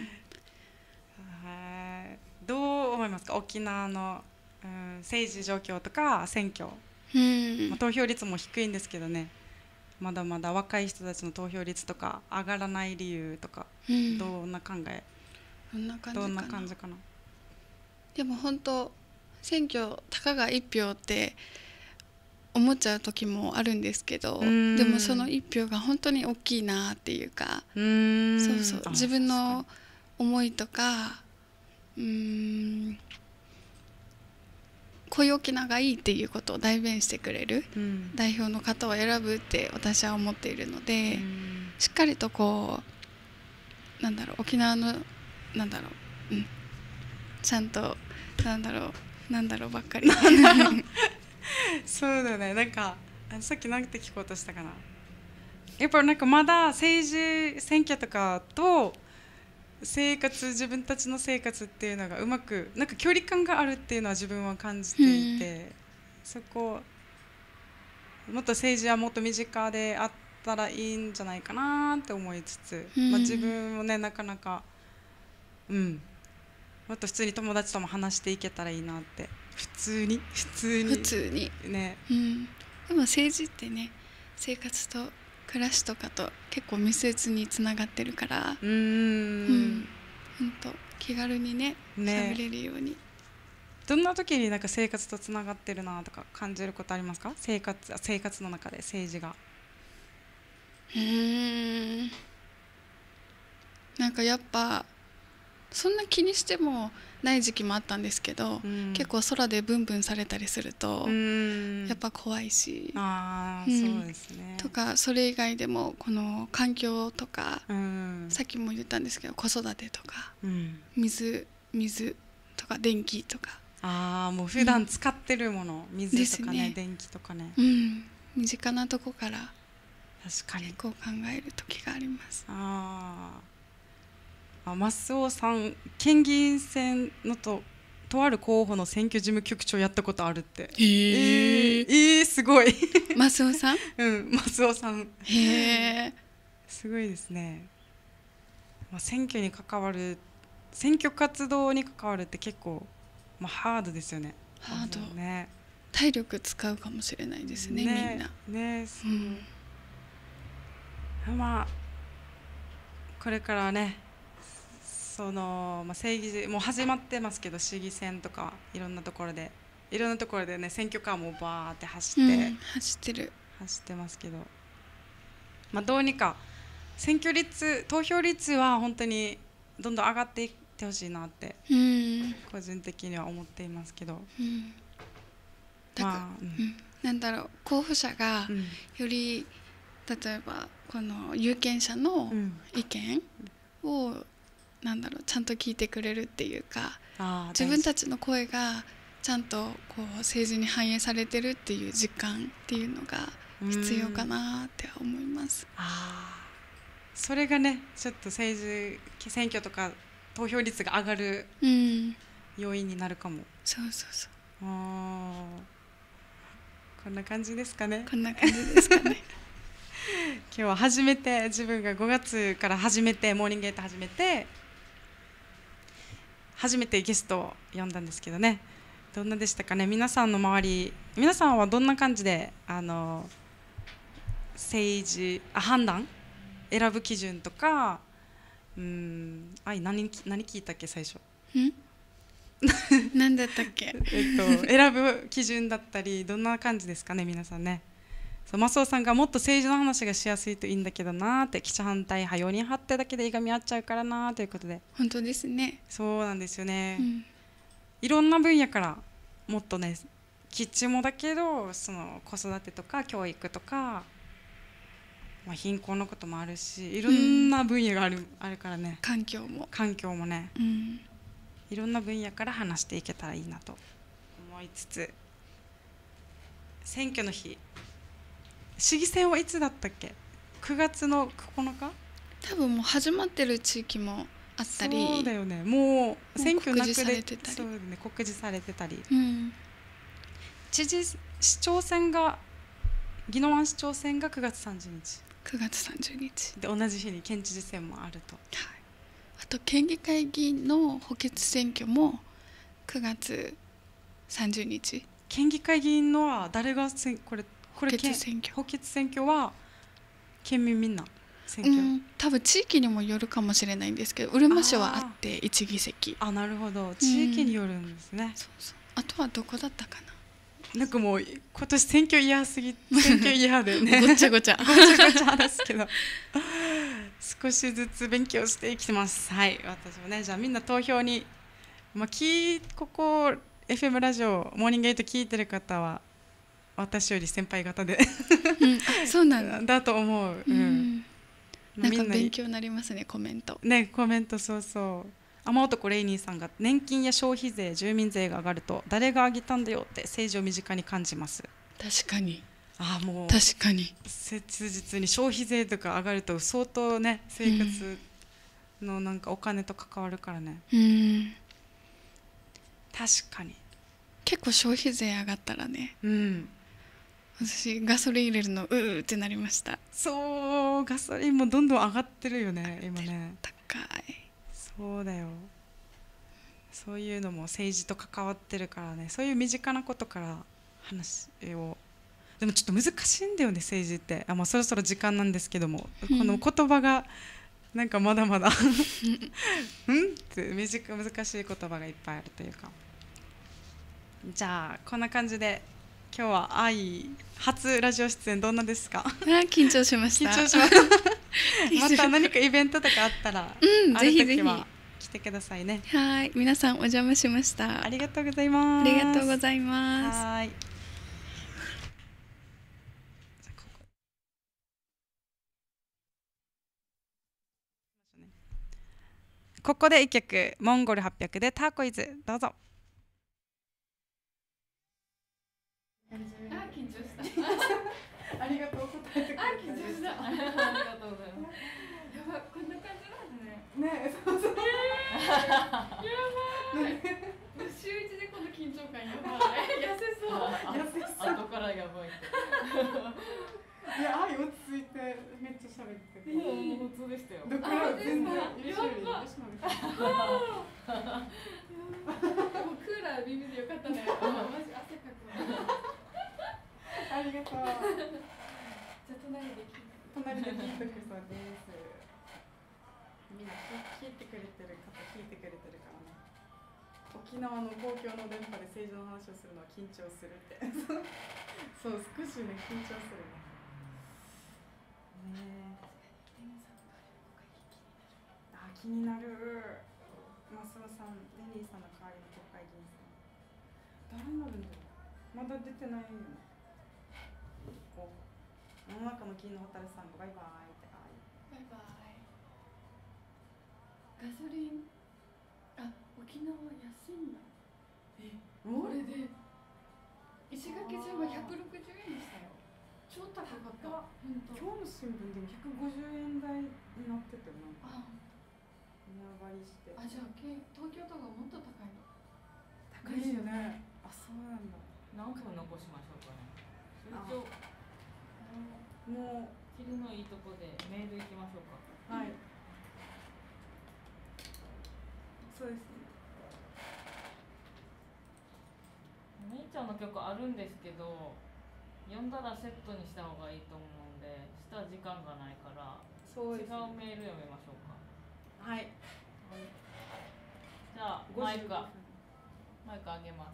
どう思いますか、沖縄の、政治状況とか選挙、投票率も低いんですけどね、まだまだ若い人たちの投票率とか上がらない理由とか、どんな考え、どんな感じかな。 でも本当選挙たかが1票って思っちゃう時もあるんですけど、でもその1票が本当に大きいなっていうか、そうそう、自分の思いとか、こういう沖縄がいいっていうことを代弁してくれる代表の方を選ぶって私は思っているので、しっかりとこうなんだろう、沖縄のなんだろう、ちゃんとなんだろうばっかりそうだね。なんかさっきなんて聞こうとしたかな。やっぱりなんかまだ政治選挙とかと自分たちの生活っていうのがうまくなんか距離感があるっていうのは自分は感じていて、そこもっと政治はもっと身近であったらいいんじゃないかなって思いつつ、自分もねなかなかもっと普通に友達とも話していけたらいいなって。普通にね、 でも政治ってね、生活と暮らしとかと結構密接につながってるから、本当気軽にね喋れるように。 どんな時になんか生活とつながってるなとか感じることありますか？生活の中で政治が。 なんかやっぱそんな気にしてもない時期もあったんですけど、結構空でブンブンされたりするとやっぱ怖いし、 そうですね。 とかそれ以外でもこの環境とか、さっきも言ったんですけど子育てとか、水とか電気とか、 もう普段使ってるもの、水とかね、電気とかね、 身近なとこから確かに結構考える時があります。 増尾さん、県議員選のとある候補の選挙事務局長やったことあるって。すごい増尾さん増尾さん、すごいですね。選挙活動に関わるって結構、ハードですよね。 ハードね。体力使うかもしれないですね、みんなね。 これからね、政治もう始まってますけど、市議選とかいろんなところでね、選挙カーもバーって走って、 走ってる。 走ってますけど、まあ、どうにか投票率は本当にどんどん上がっていってほしいなって個人的には思っていますけど、 まあなんだろう、候補者がより例えばこの有権者の意見をなんだろう、ちゃんと聞いてくれるっていうか、自分たちの声がちゃんとこう政治に反映されてるっていう実感っていうのが必要かなって思います。 それがね、ちょっと選挙とか投票率が上がる要因になるかも。 そうそうそう。 こんな感じですかね。 こんな感じですかね。 今日は初めて、自分が5月から初めてモーニングゲート始めて初めてゲストを呼んだんですけどね、どんなでしたかね。皆さんの周り、皆さんはどんな感じで政治判断選ぶ基準とか、何聞いたっけ最初。 何だったっけ。 選ぶ基準だったりどんな感じですかね皆さんね。マスオさんがもっと政治の話がしやすいといいんだけどなって、記者反対派4人張ってだけでいがみ合っちゃうからなということで。 本当ですね。 そうなんですよね、いろんな分野からもっとね、キッチンもだけどその子育てとか教育とか、まあ、貧困のこともあるし、いろんな分野があるからね。環境もね、いろんな分野から話していけたらいいなと思いつつ、選挙の日、市議選はいつだったっけ。9月の9日。 多分もう始まってる地域もあったり。 そうだよね、もう選挙なくで告示されてたり。 そうだね、告示されてたり、市長選が宜野湾市長選が9月30日 9月30日で、同じ日に県知事選もあると、 あと県議会議員の補欠選挙も9月30日。 県議会議員のは誰がこれ補欠選挙は県民みんな選挙、 多分地域にもよるかもしれないんですけど、うるま市はあって1議席。 なるほど、地域によるんですね。 そうそう。あとはどこだったかな。 なんかもう今年選挙イヤーでねごちゃごちゃですけど少しずつ勉強していきます。はい、私もね、じゃあみんな投票に、ここ FM ラジオモーニングゲート聞いてる方は私より先輩方でそうなんだと思う。 なんか勉強になりますね、コメントね。コメント、そうそう。雨男レイニーさんが、年金や消費税、住民税が上がると誰が上げたんだよって政治を身近に感じます。 確かに。 もう確かに切実に消費税とか上がると相当ね、生活のなんかお金と関わるからね。確かに結構消費税上がったらね、私ガソリン入れるのってなりました。 そう、ガソリンもどんどん上がってるよね今ね。 高い。 そうだよ。そういうのも政治と関わってるからね、そういう身近なことから話を。でもちょっと難しいんだよね政治って。そろそろ時間なんですけども、この言葉がなんかまだまだって難しい言葉がいっぱいあるというか。じゃあこんな感じで今日は初ラジオ出演どんなですか。 緊張しました。 緊張しますまた何かイベントとかあったら、 ぜひぜひ来てくださいね。 はい、皆さんお邪魔しました。 ありがとうございます。 ありがとうございます。 はい。ここで一曲、モンゴル800でターコイズ、どうぞ。 緊張したありがとう、答えてくれて。 緊張した。ありがとうございます。やば、こんな感じなんですね。 ね、そうそう。 やばい。週一でこの緊張感やばい。痩せそう。 後からやばい。 いや、落ち着いてめっちゃ喋ってて。 もう普通でしたよ。 だから全然優秀に。 もうクーラー耳でよかったね。マジ汗かくわ。 ありがとう。 じゃあ隣で聞いてくさんです。みんな聞いてくれてるからね。沖縄の公共の電波で政治の話をするのは緊張するって。そう、少しね緊張するね。 あ、気になる。マスオさん、レニーさんの代わりの国会議員さん。誰になるんだろう。まだ出てないよね。こう世の中の金の蛍さんがバイバイって。 バイバイ。ガソリン、あ、沖縄安いんだ。これで石垣島160円でしたよ。超高かった。 今日の新聞でも150円台になってたよな。 あ、 値上がりして。 あ、じゃあ東京とかもっと高いの。 高いよね。あ、そうなんだ。 何分残しましょうかね。 もう切りのいいとこでメール行きましょうか。 はい。そうですね。 みーちゃんの曲あるんですけど、読んだらセットにした方がいいと思うんで、した時間がないから、 そうですね、 違うメール読みましょうか。 はい。 じゃあマイクあげます。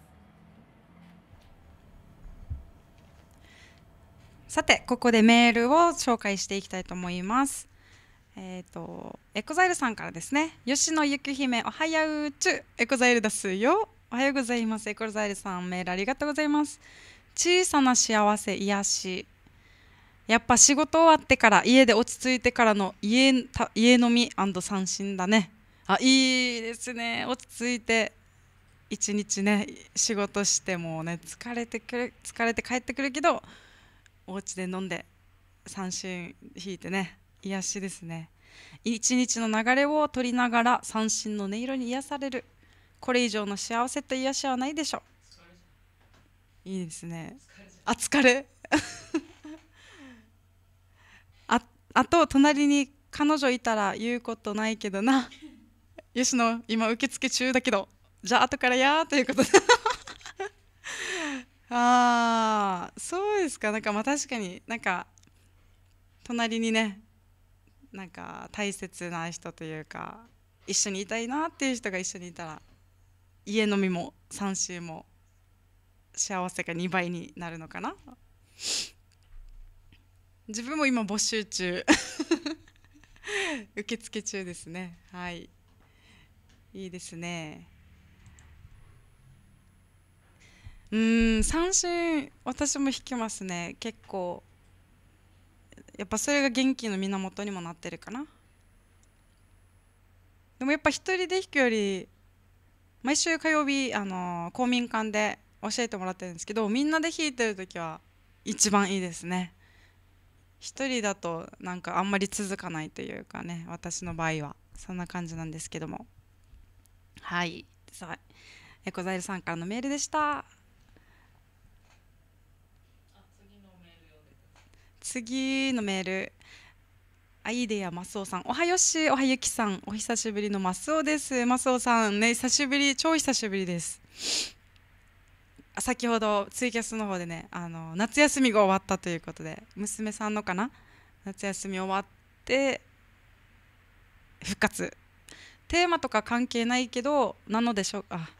さて、ここでメールを紹介していきたいと思います。エコザイルさんからですね。吉野ゆき姫おはようちゅエコザイルですよ。おはようございます。エコザイルさん、メールありがとうございます。小さな幸せ、癒し。やっぱ仕事終わってから家で落ち着いてからの家飲み&三振だね。あ、いいですね。落ち着いて一日ね、仕事してもね、疲れて帰ってくるけど、お家で飲んで三振引いてね、癒しですね。一日の流れを取りながら三振の音色に癒される。これ以上の幸せと癒しはないでしょう。いいですね。あ、疲れあと隣に彼女いたら言うことないけどな。吉野今受付中だけど、じゃあ後からやということでああ、そうですか。なんかまあ確かになんか隣にね、なんか大切な人というか一緒にいたいなっていう人が一緒にいたら、家飲みも三振も幸せが2倍になるのかな。自分も今募集中受付中ですね。はい、いいですね。三振私も弾きますね。結構やっぱそれが元気の源にもなってるかな。でもやっぱ一人で弾くより毎週火曜日公民館で教えてもらってるんですけど、みんなで弾いてる時は一番いいですね。一人だとなんかあんまり続かないというかね、私の場合はそんな感じなんですけども。はい、さあエコザイルさんからのメールでした。次のメール、アイデアマスオさん、おはよし、おはゆきさん、お久しぶりのマスオです。マスオさんね、久しぶり、超久しぶりです。先ほどツイキャスの方でね、夏休みが終わったということで、娘さんのかな、夏休み終わって復活。テーマとか関係ないけどなのでしょうか。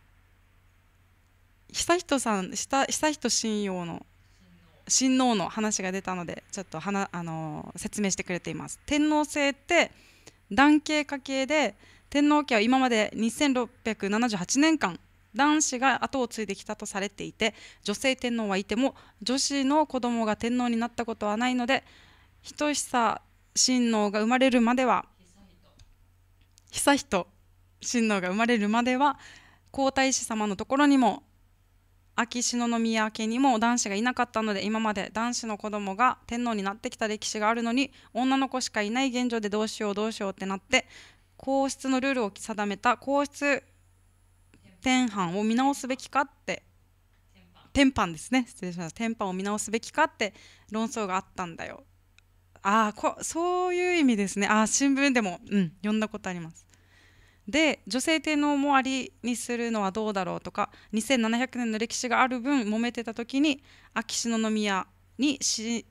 悠仁さん、悠仁親王の話が出たので、ちょっと説明してくれています。天皇制って男系家系で、天皇家は今まで2678年間男子が後を継いできたとされていて、女性天皇はいても女子の子供が天皇になったことはないので、悠仁親王が生まれるまでは悠仁親王が生まれるまでは皇太子様のところにも秋篠宮家にも男子がいなかったので、今まで男子の子供が天皇になってきた歴史があるのに、女の子しかいない現状でどうしようってなって、皇室のルールを定めた皇室典範を見直すべきかって、典範ですね、失礼しました。典範を見直すべきかって論争があったんだよ。そういう意味ですね。新聞でも読んだことあります。で、女性天皇もありにするのはどうだろうとか、2700年の歴史がある分揉めてた時に、秋篠宮に失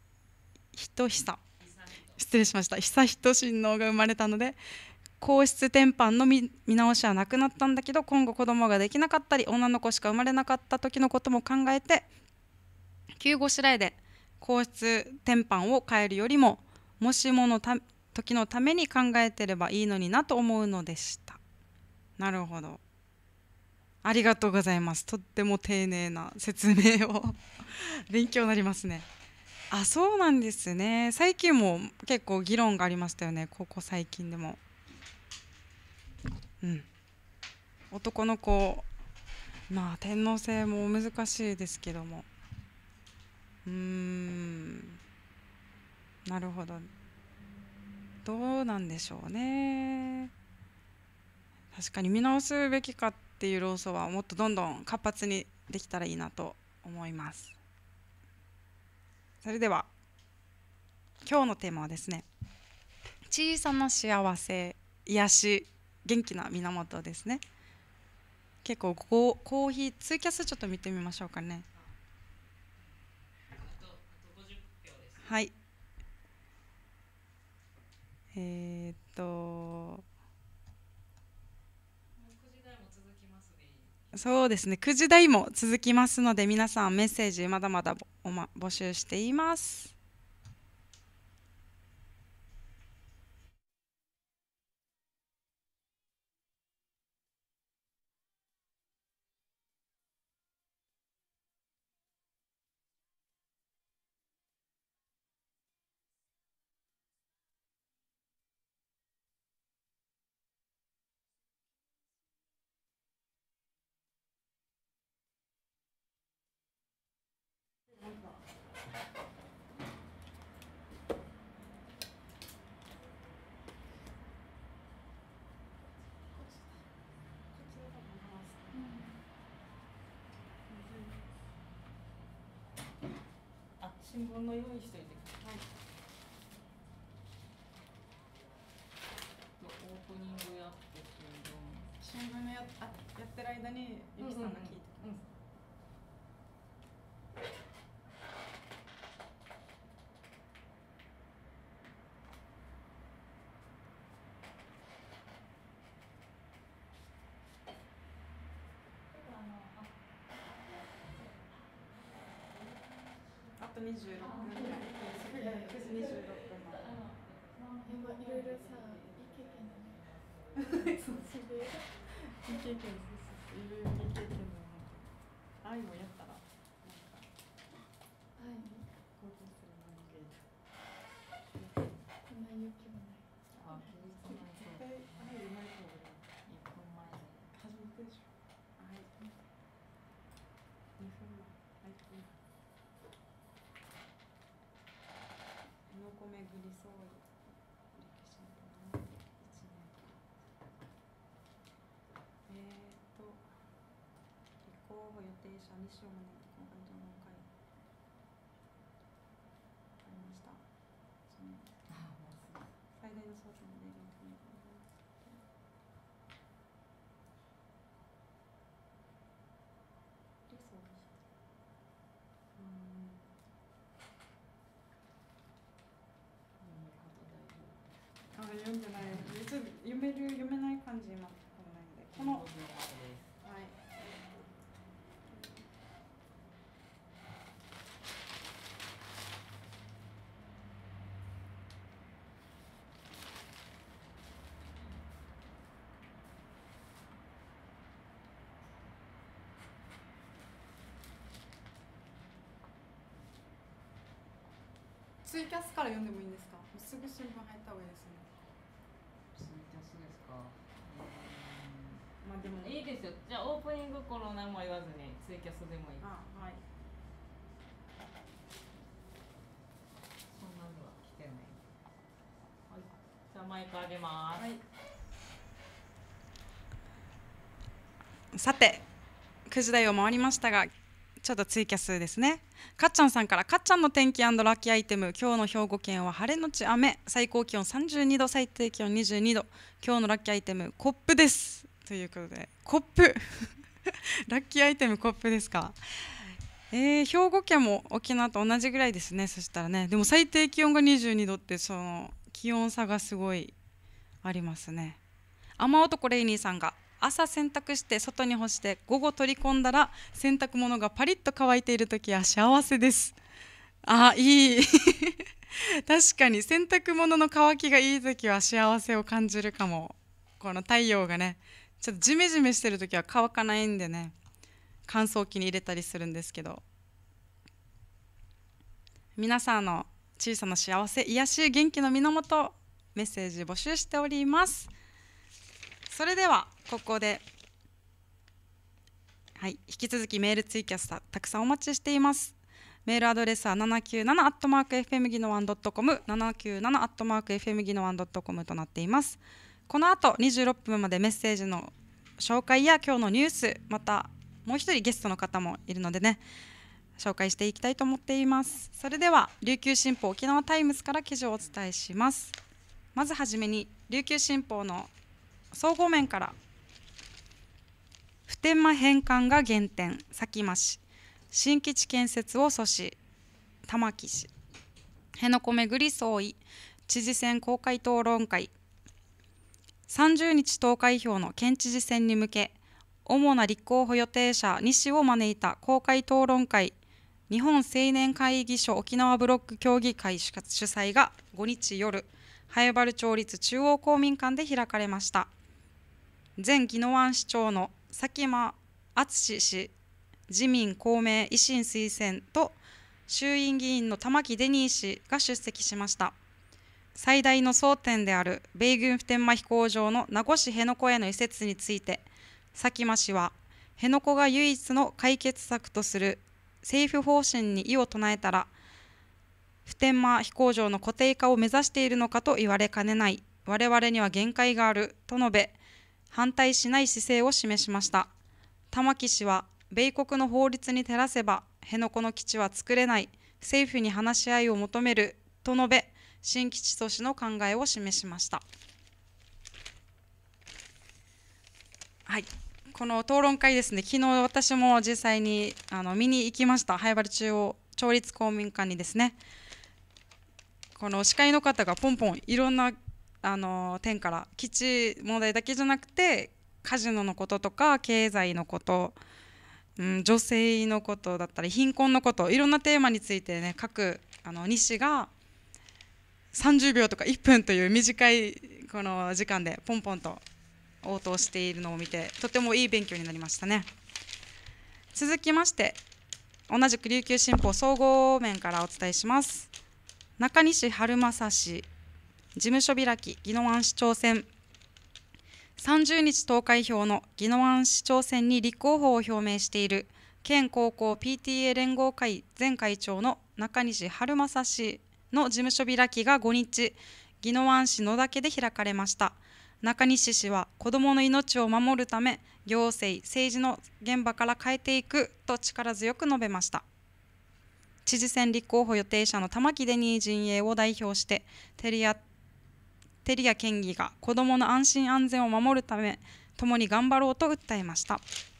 礼しました、悠仁親王が生まれたので、皇室典範の見直しはなくなったんだけど、今後子供ができなかったり女の子しか生まれなかった時のことも考えて、急ごしらえで皇室天板を変えるよりももしもの時のために考えてればいいのになと思うのでした。なるほど、ありがとうございます。とっても丁寧な説明を勉強になりますね。あ、そうなんですね。最近も結構議論がありましたよね、ここ最近でも。うん、男の子、まあ天皇制も難しいですけども、なるほど、どうなんでしょうね。確かに見直すべきかっていう論争はもっとどんどん活発にできたらいいなと思います。それでは今日のテーマはですね、小さな幸せ、癒し、元気な源ですね。結構コーヒーツイキャスちょっと見てみましょうかね。はい。そうですね、9時台も続きますので、皆さんメッセージまだまだ募集しています。 新聞の用意しといて。はい。オープニングやって新聞のやってる間にゆきさんが聞いて。あと26分ぐらい。9時26分まで。 いろいろさ、いい経験だね。 そうそう。いい経験です。いろいろいい経験だな。愛もやったら、なんか愛に興奮するなみたいな。 こんな勇気もない。 あ、絶対愛うまい方が 1分前で。 初めてでしょ。愛。2分前。愛くん。のこめぐりそうよ。立候補予定者西尾宗今回討論会ありました。最大の争点の例外的に理想でした。読んでない。読めない感じ今ないので、このはい。ツイキャスから読んでもいいんですか？すぐ新聞入った方がいいですね。 ツイキャスですか。 まあでもいいですよ。じゃあオープニング頃何も言わずにツイキャスでもいい。 あ、はい。 そんなには来てない。はい。じゃあマイクあげます。はい。 さて、9時台を回りましたが、ちょっとツイキャスですね。かっちゃんさんから、かっちゃんの天気&ラッキーアイテム、今日の兵庫県は晴れのち雨、最高気温32度、最低気温22度、今日のラッキーアイテムコップですということで、コップラッキーアイテムコップですか。兵庫県も沖縄と同じぐらいですね。そしたらね、でも最低気温が22度って、その気温差がすごいありますね。雨男レイニーさんが、朝洗濯して外に干して午後取り込んだら洗濯物がパリッと乾いている時は幸せです。 あ、いい。確かに洗濯物の乾きがいい時は幸せを感じるかも。この太陽がね、ちょっとジメジメしてる時は乾かないんでね、乾燥機に入れたりするんですけど、皆さんの小さな幸せ、癒し、元気の源、メッセージ募集しております。それではここで、はい、引き続きメールツイキャスたくさんお待ちしています。メールアドレスは 797@fm ギノワン .com 797@fm ギノワン .com となっています。この後26分までメッセージの紹介や今日のニュース、またもう一人ゲストの方もいるのでね、紹介していきたいと思っています。それでは琉球新報沖縄タイムズから記事をお伝えします。まずはじめに琉球新報の総合面から、普天間返還が原点、佐喜真氏、新基地建設を阻止、玉城氏、辺野古めぐり総意、知事選公開討論会、30日投開票の県知事選に向け、主な立候補予定者2氏を招いた公開討論会、日本青年会議所沖縄ブロック協議会主催が5日夜、南風原町立中央公民館で開かれました。前宜野湾市長の佐喜真淳氏、自民公明維新推薦と衆院議員の玉城デニー氏が出席しました。最大の争点である米軍普天間飛行場の名護市辺野古への移設について、佐喜真氏は辺野古が唯一の解決策とする政府方針に異を唱えたら普天間飛行場の固定化を目指しているのかと言われかねない、我々には限界があると述べ、反対しない姿勢を示しました。玉城氏は米国の法律に照らせば辺野古の基地は作れない、政府に話し合いを求めると述べ、新基地都市の考えを示しました。はい、この討論会ですね、昨日私も実際に見に行きました。南風原中央町立公民館にですね、この司会の方がポンポンいろんな点から基地問題だけじゃなくてカジノのこととか経済のこと、女性のことだったり貧困のこと、いろんなテーマについてね、各西が30秒とか1分という短いこの時間でポンポンと応答しているのを見て、とてもいい勉強になりましたね。続きまして同じく琉球新報総合面からお伝えします。中西春正氏、事務所開き宜野湾市長選、30日投開票の宜野湾市長選に立候補を表明している県高校 PTA 連合会前会長の中西春正氏の事務所開きが5日、宜野湾市野岳で開かれました。中西氏は子どもの命を守るため行政・政治の現場から変えていくと力強く述べました。知事選立候補予定者の玉城デニー陣営を代表して、照屋県議が子どもの安心安全を守るため共に頑張ろうと訴えました。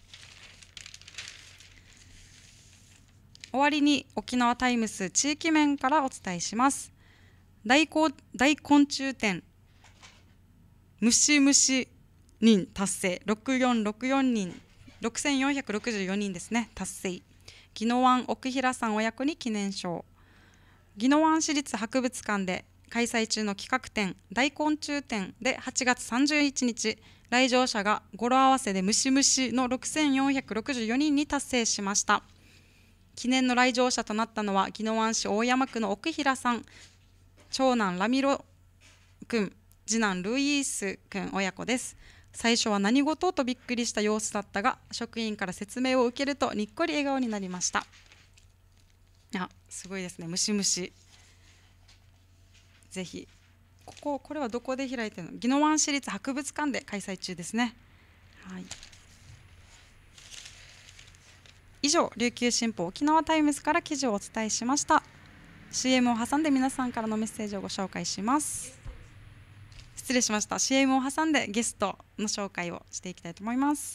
終わりに沖縄タイムス地域面からお伝えします。大昆虫展ムシムシ人達成、6464人、6464人ですね、達成。宜野湾奥平さん親子に記念賞。宜野湾市立博物館で開催中の企画展大昆虫展で8月31日、来場者が語呂合わせでムシムシの6464人に達成しました。記念の来場者となったのは宜野湾市大山区の奥平さん、長男ラミロ君、次男ルイース君親子です。最初は何事とびっくりした様子だったが、職員から説明を受けるとにっこり笑顔になりました。すごいですね、ムシムシ。ぜひこれはどこで開いてるの？宜野湾市立博物館で開催中ですね。はい、以上、琉球新報沖縄タイムズから記事をお伝えしました。 CM を挟んで皆さんからのメッセージをご紹介します。失礼しました。 CM を挟んでゲストの紹介をしていきたいと思います。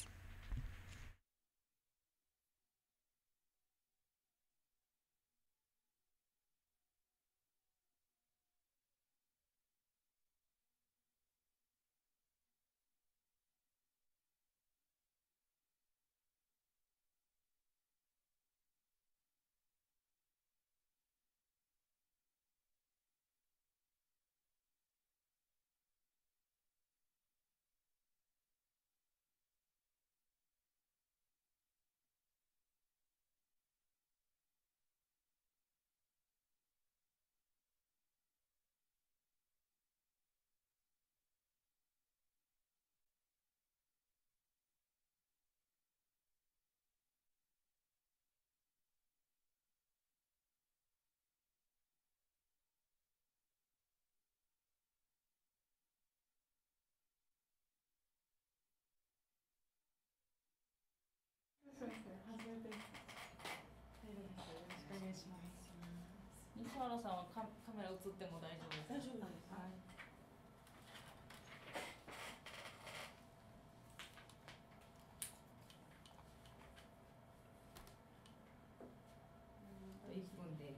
原さんはカメラ映っても大丈夫です。大丈夫です。はい。1分です。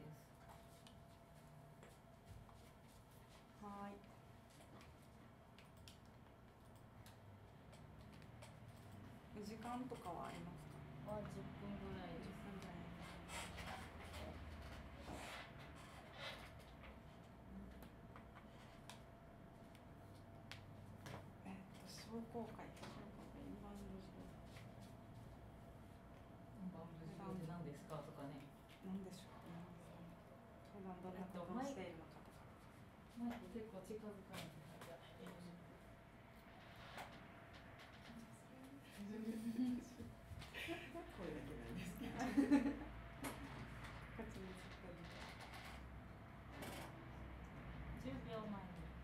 はい。時間とかはありますか？ は10分ぐらいです。 商工会インバウンド事業。 インバウンド事業って何ですかとかね。 何でしょう。普段どんなことをしているのかとか。 マイク結構近づかないと。 声だけなんですね。 10秒前に。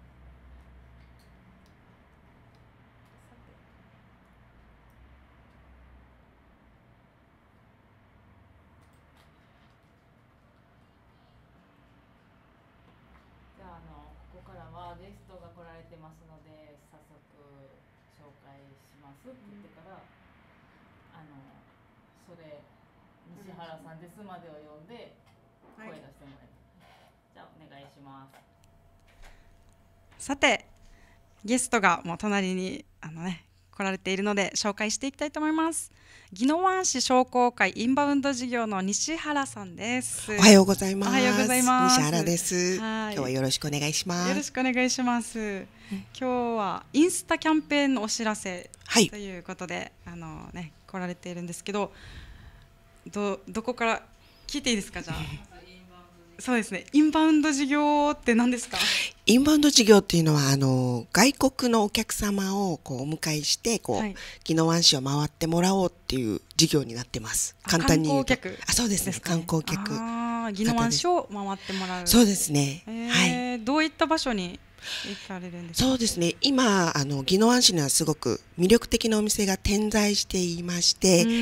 じゃあここからはゲストが来られてますので早速紹介しますって言ってから、それ西原さんですまでを呼んで声出してもらいます。じゃあお願いします。 さてゲストがもう隣に来られているので紹介していきたいと思います。宜野湾市商工会インバウンド事業の西原さんです。 おはようございます。 おはようございます。 西原です。今日はよろしくお願いします。 よろしくお願いします。今日はインスタキャンペーンのお知らせということで、来られているんですけど、どこから聞いていいですか？じゃあ。そうですね。インバウンド事業って何ですか？ インバウンド事業っていうのは外国のお客様をお迎えして宜野湾市を回ってもらおうっていう事業になってます。簡単に言うと。 観光客。 そうですね。観光客。 宜野湾市を回ってもらう。 そうですね。はい。 どういった場所に行かれるんですか？ そうですね。今宜野湾市にはすごく魅力的なお店が点在していまして、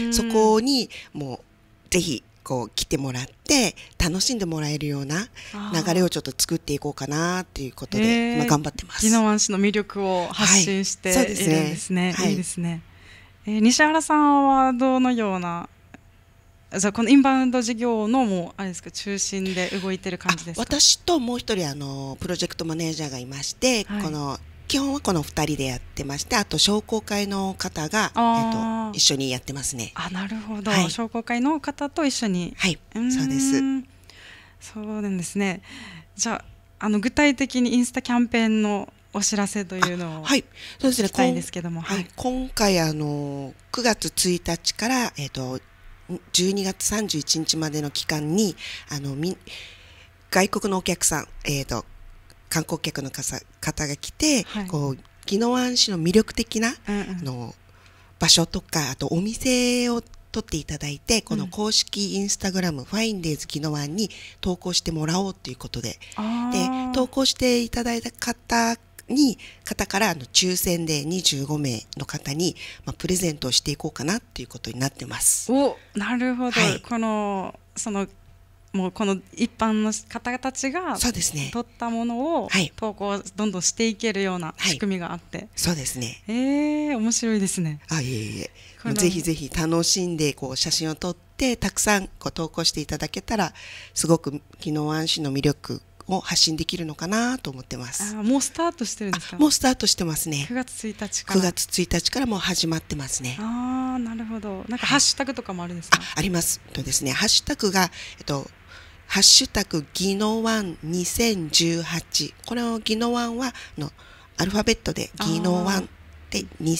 そこにもうぜひ来てもらって楽しんでもらえるような流れをちょっと作っていこうかなっていうことで今頑張ってます。 宜野湾市の魅力を発信しているんですね。いいですね。西原さんはどのような、じゃあこのインバウンド事業のもうあれですか、中心で動いてる感じですか？ 私ともう一人プロジェクトマネージャーがいまして、基本はこの2人でやってまして、あと商工会の方が一緒にやってますね。 なるほど。商工会の方と一緒に。 はい、そうです。 そうなんですね。じゃあ具体的にインスタキャンペーンのお知らせというのを聞きたいんですけども、 今回9月1日から12月31日までの期間に外国のお客さん観光客の方が来て、宜野湾市の魅力的な場所とか、あとお店を撮っていただいて、この公式インスタグラムファインデーズ宜野湾に投稿してもらおうということで、投稿していただいた方から抽選で25名の方にプレゼントをしていこうかなっていうことになってます。 なるほど。もうこの一般の方たちが撮ったものを投稿どんどんしていけるような仕組みがあって、 そうですね。 面白いですね。 ぜひぜひ楽しんで写真を撮ってたくさん投稿していただけたら、すごく宜野湾市の魅力を発信できるのかなと思ってます。 もうスタートしてるんですか？ もうスタートしてますね。 9月1日から。 9月1日からもう始まってますね。 なるほど。なんかハッシュタグとかもあるんですか？ あります。ですね、ハッシュタグがハッシュタグ宜野湾2018。これの宜野湾はアルファベットで宜野湾で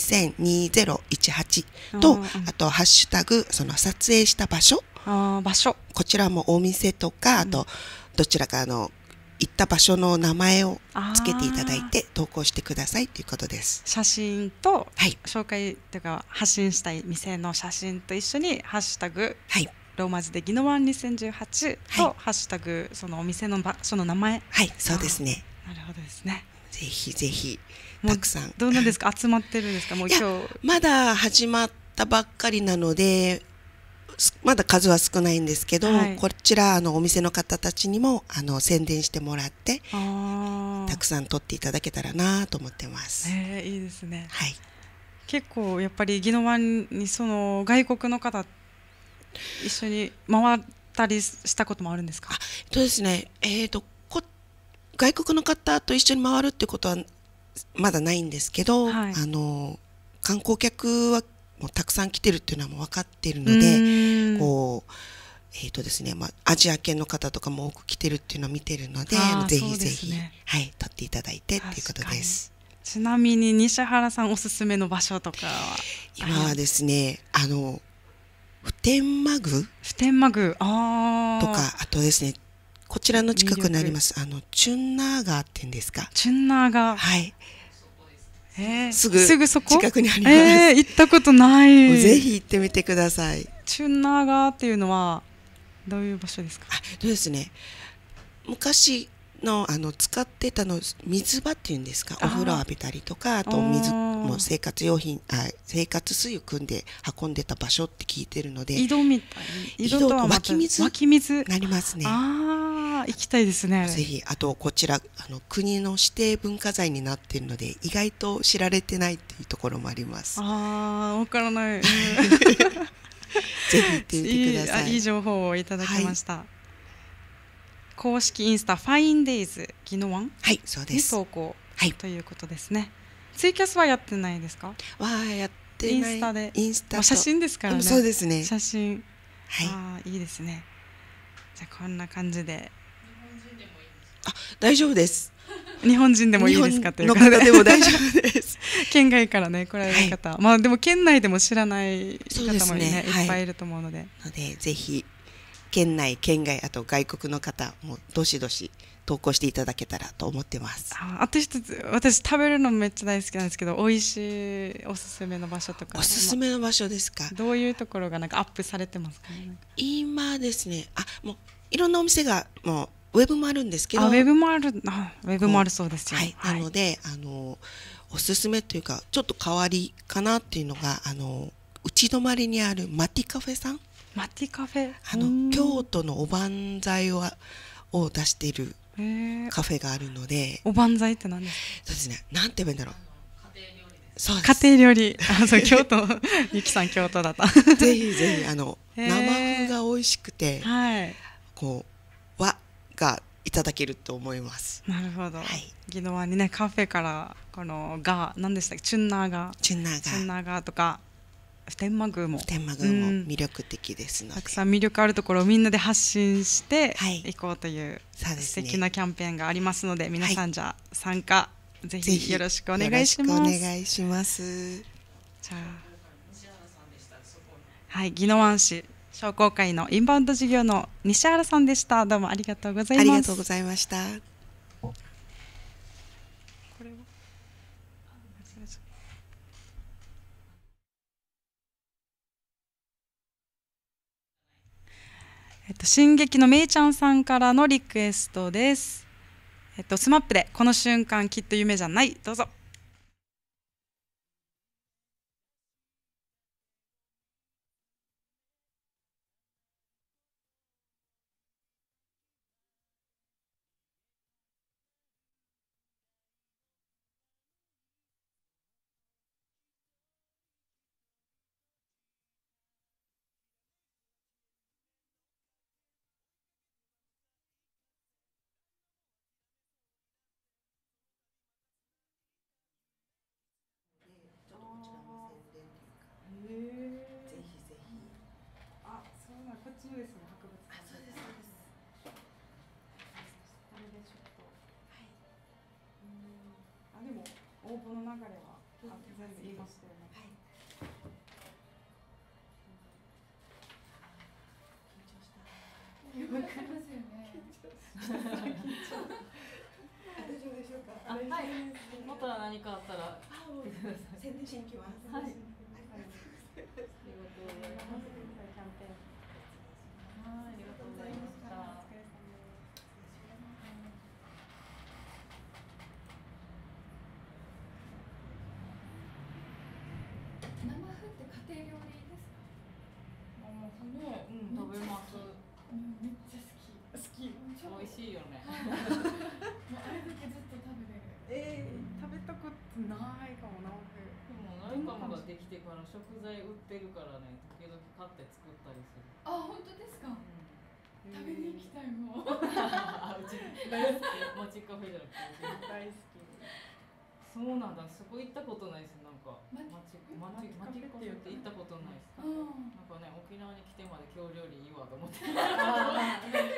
2018と、あとハッシュタグ撮影した場所。こちらもお店とか、あとどちらか行った場所の名前をつけていただいて投稿してくださいということです。 写真と紹介というか発信したい店の写真と一緒にハッシュタグ、ローマ字で宜野湾2018とハッシュタグそのお店の場所の名前。 そうですね。 なるほどですね。 ぜひぜひたくさん。 どうなんですか？集まってるんですか？もう今日まだ始まったばっかりなので、 まだ数は少ないんですけど、 はいこちらお店の方たちにも宣伝してもらってあたくさん取っていただけたらなと思ってます。 いいですね。 はい。 結構やっぱり宜野湾にその外国の方一緒に回ったりしたこともあるんですか？ ですね、外国の方と一緒に回るってことはまだないんですけど、 はい、 観光客はもうたくさん来てるっていうのはもう分かっているのうで、 ーんこうですね、アジア圏の方とかも多く来てるっていうのを見てるので、 あーぜそうでひぜひ、 すねはい撮っていただいてっていうことです。 ちなみに西原さんおすすめの場所とかは？ 今はですね、普天満宮普天満宮とか、あとですね、こちらの近くにありますチュンナー川っていうんですか。 チュンナーが、 はい。 すすぐそこ近くにあります。 行ったことないもうぜひ行ってみてください。 チュンナー川っていうのはどういう場所ですか？ ですね、昔の使ってたの水場っていうんですか、お風呂浴びたりとか、あと水も生活用品生活水を汲んで運んでた場所って聞いてるので、 井戸みたいに井戸ととはまた湧き水なりますね。 ああ行きたいですね。 ぜひ。あとこちら国の指定文化財になっているので、意外と知られてないっていうところもあります。 わからない、 ぜひ行ってみてください。 いい情報をいただきました、公式インスタファインデイズ宜野湾はい、そうでにす。 投稿、 はいということですね。ツイキャスはやってないですか？ やってない。 インスタでインスタと写真ですからね。 そうですね。 写真、 はい。 いいですね。じゃあこんな感じで大丈夫です。 日本人でもいいですかという日ことで本の方でも大丈夫です。 県外からね来られる方、でも県内でも知らないそうです方もねねはいいっぱいいると思うので、 ぜひ県内県外あと外国の方もどしどし投稿していただけたらと思ってます。 あと一つ、私食べるのめっちゃ大好きなんですけど、美味しいおすすめの場所とか、 おすすめの場所ですか？ どういうところがなんかアップされてますかね？ 今ですね、もういろんなお店がもうウェブもあるんですけど、 ウェブもある、ウェブもあるそうですよ。 はい、なのでおすすめというかちょっと変わりかなっていうのが内泊にあるマティカフェさん。 マティカフェ、 京都のおばんざいを出しているカフェがあるので。 おばんざいって何ですか？ そうですね、なんて言えばいいんだろう。そうです。 家庭料理。そう京都ゆきさん京都だったぜひぜひ生麩が美味しくて、こう和がいただけると思います。 なるほど。 はい。 宜野湾にねカフェからこの何でしたっけ、チュンナーガーとか普天満宮も魅力的ですので、 たくさん魅力あるところをみんなで発信していこうという素敵なキャンペーンがありますので、皆さんじゃあ参加ぜひよろしくお願いします。 よろしくお願いします。 じゃあ宜野湾市商工会のインバウンド事業の西原さんでした。どうもありがとうございます。 ありがとうございました。 進撃のめいちゃんさんからのリクエストです。スマップでこの瞬間きっと夢じゃない、どうぞ。こっちのですね、博物館。そうです、そうです。これでちょっと。はい。でも応募の流れは全部言いましたよね。はい。 緊張した。わかりますよね。 大丈夫でしょうか。 はい。また何かあったら宣伝しに来ます。 はい。ありがとうございます。 キャンペーン。 ありがとうございました。 生麩って家庭料理ですか？ もね、食べます。 めっちゃ好き。 美味しいよね。 もうあれだけずっと食べれる。 食べたことないかもな。 でもナイカムができてから食材売ってるからね、時々買って作ったりする。 あ、本当ですか。食べに行きたいもん。 あ、うち大好き。マチカフェじゃなくて大好き。 そうなんだ、そこ行ったことないです。なんかマチカフェって行ったことないです。なんかね、沖縄に来てまで京料理いいわと思って。 確かに。行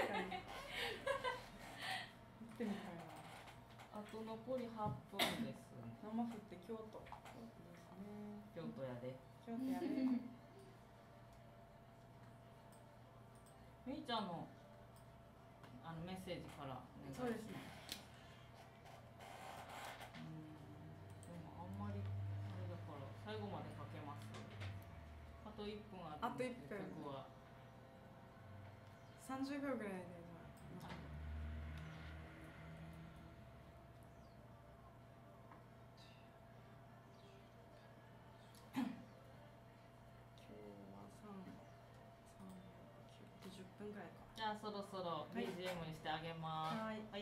ってみたいな。 あと残り8分です。 生麩って京都。ですね。 京都やで。 京都やで。 みーちゃんのメッセージからそうですね。 でもあんまりあれだから最後までかけます。あと1分あと1分。 曲は 30秒ぐらいで。 じゃあそろそろ BGM にしてあげます。はい。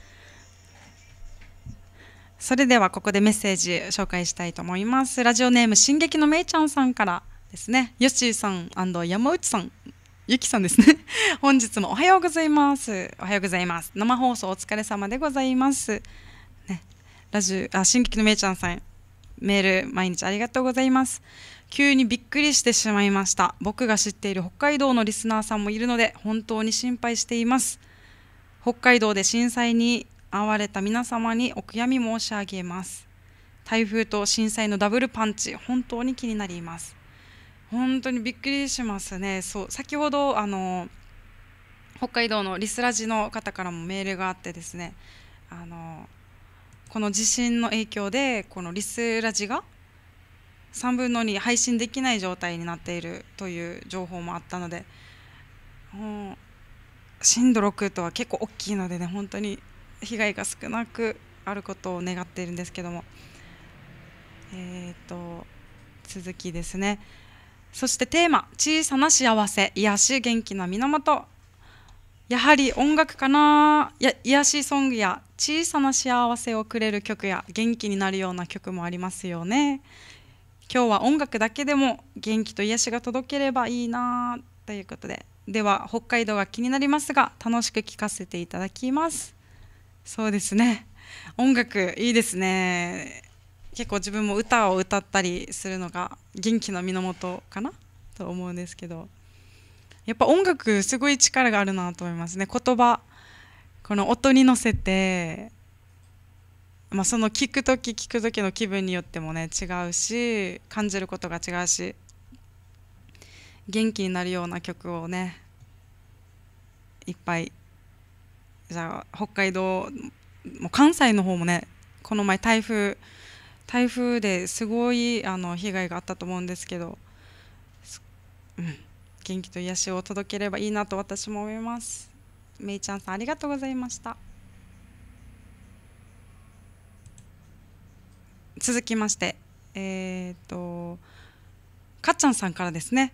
それではここでメッセージ紹介したいと思います。ラジオネーム進撃のめいちゃんさんからですね。ヨッシーさん&山内さん、ゆきさんですね。本日もおはようございます。おはようございます。生放送お疲れ様でございます。ね、進撃のめいちゃんさん、メール毎日ありがとうございます。急にびっくりしてしまいました。僕が知っている北海道のリスナーさんもいるので本当に心配しています。北海道で震災に遭われた皆様にお悔やみ申し上げます。台風と震災のダブルパンチ、本当に気になります。本当にびっくりしますね。先ほど北海道のリスラジの方からもメールがあってですね、この地震の影響でこのリスラジが3分の2配信できない状態になっているという情報もあったので、震度6とは結構大きいのでね、本当に被害が少なくあることを願っているんですけども、続きですね。そしてテーマ、小さな幸せ、癒し、元気な源。やはり音楽かな。癒しソングや小さな幸せをくれる曲や元気になるような曲もありますよね。今日は音楽だけでも元気と癒しが届ければいいなということで、では北海道が気になりますが楽しく聴かせていただきます。そうですね、音楽いいですね。結構自分も歌を歌ったりするのが元気の源かなと思うんですけど、やっぱ音楽すごい力があるなと思いますね。言葉、この音に乗せて、その聞く時の気分によってもね違うし、感じることが違うし、元気になるような曲をねいっぱい。じゃあ北海道も関西の方もね、この前台風ですごい被害があったと思うんですけど、元気と癒しを届ければいいなと私も思います。めいちゃんさんありがとうございました。続きましてかっちゃんさんからですね。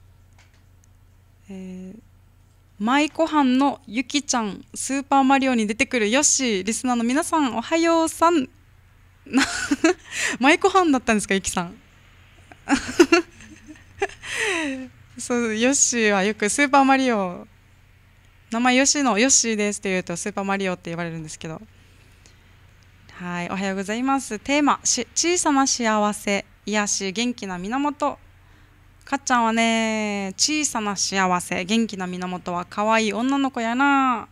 舞妓班のゆきちゃん、スーパーマリオに出てくるよし、リスナーの皆さんおはようさん。舞妓班だったんですか、ゆきさん。そうヨッシーはよくスーパーマリオ、名前ヨシのヨッシーですって言うとスーパーマリオって言われるんですけど、はい、おはようございます。テーマ、小さな幸せ、癒し、元気な源。かっちゃんはね、小さな幸せ、元気な源は可愛い女の子やな。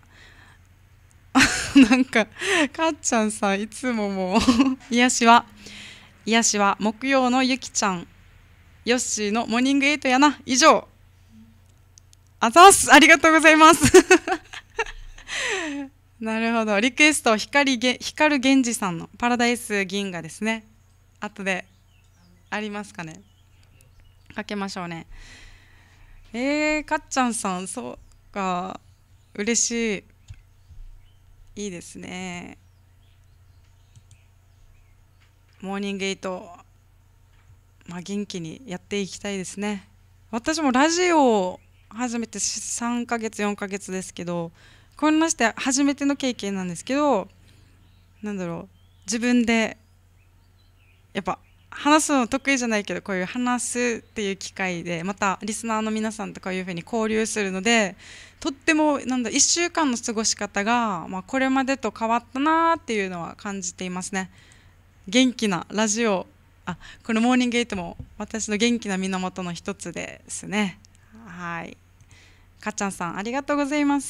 なんかかっちゃんさ、いつももう癒しは木曜のゆきちゃん、ヨッシーのモーニングエイトやな。以上。あざーす、ありがとうございます。なるほど、リクエスト光源氏さんのパラダイス銀河ですね。後でありますかね、かけましょうね。かっちゃんさん、そうか、嬉しい、いいですね。モーニングエイト、元気にやっていきたいですね。 私もラジオを始めて3ヶ月4ヶ月ですけど、こんなして初めての経験なんですけど、なんだろう、自分でやっぱ話すの得意じゃないけど、こういう話すっていう機会でまたリスナーの皆さんとこういうふうに交流するので、とっても1週間の過ごし方が、これまでと変わったなっていうのは感じていますね。元気なラジオ、このモーニングエイトも私の元気な源の一つですね。はい、かっちゃんさんありがとうございます。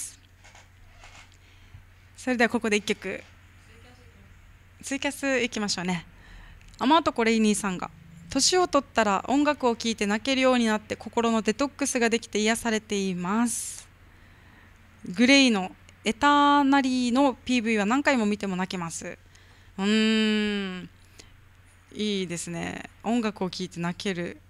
それではここで1曲ツイキャスいきましょうね。アマートコレイニーさんが、年を取ったら音楽を聴いて泣けるようになって心のデトックスができて癒されています。グレイのエターナリーの PV は何回も見ても泣けます。いいですね。音楽を聴いて泣ける、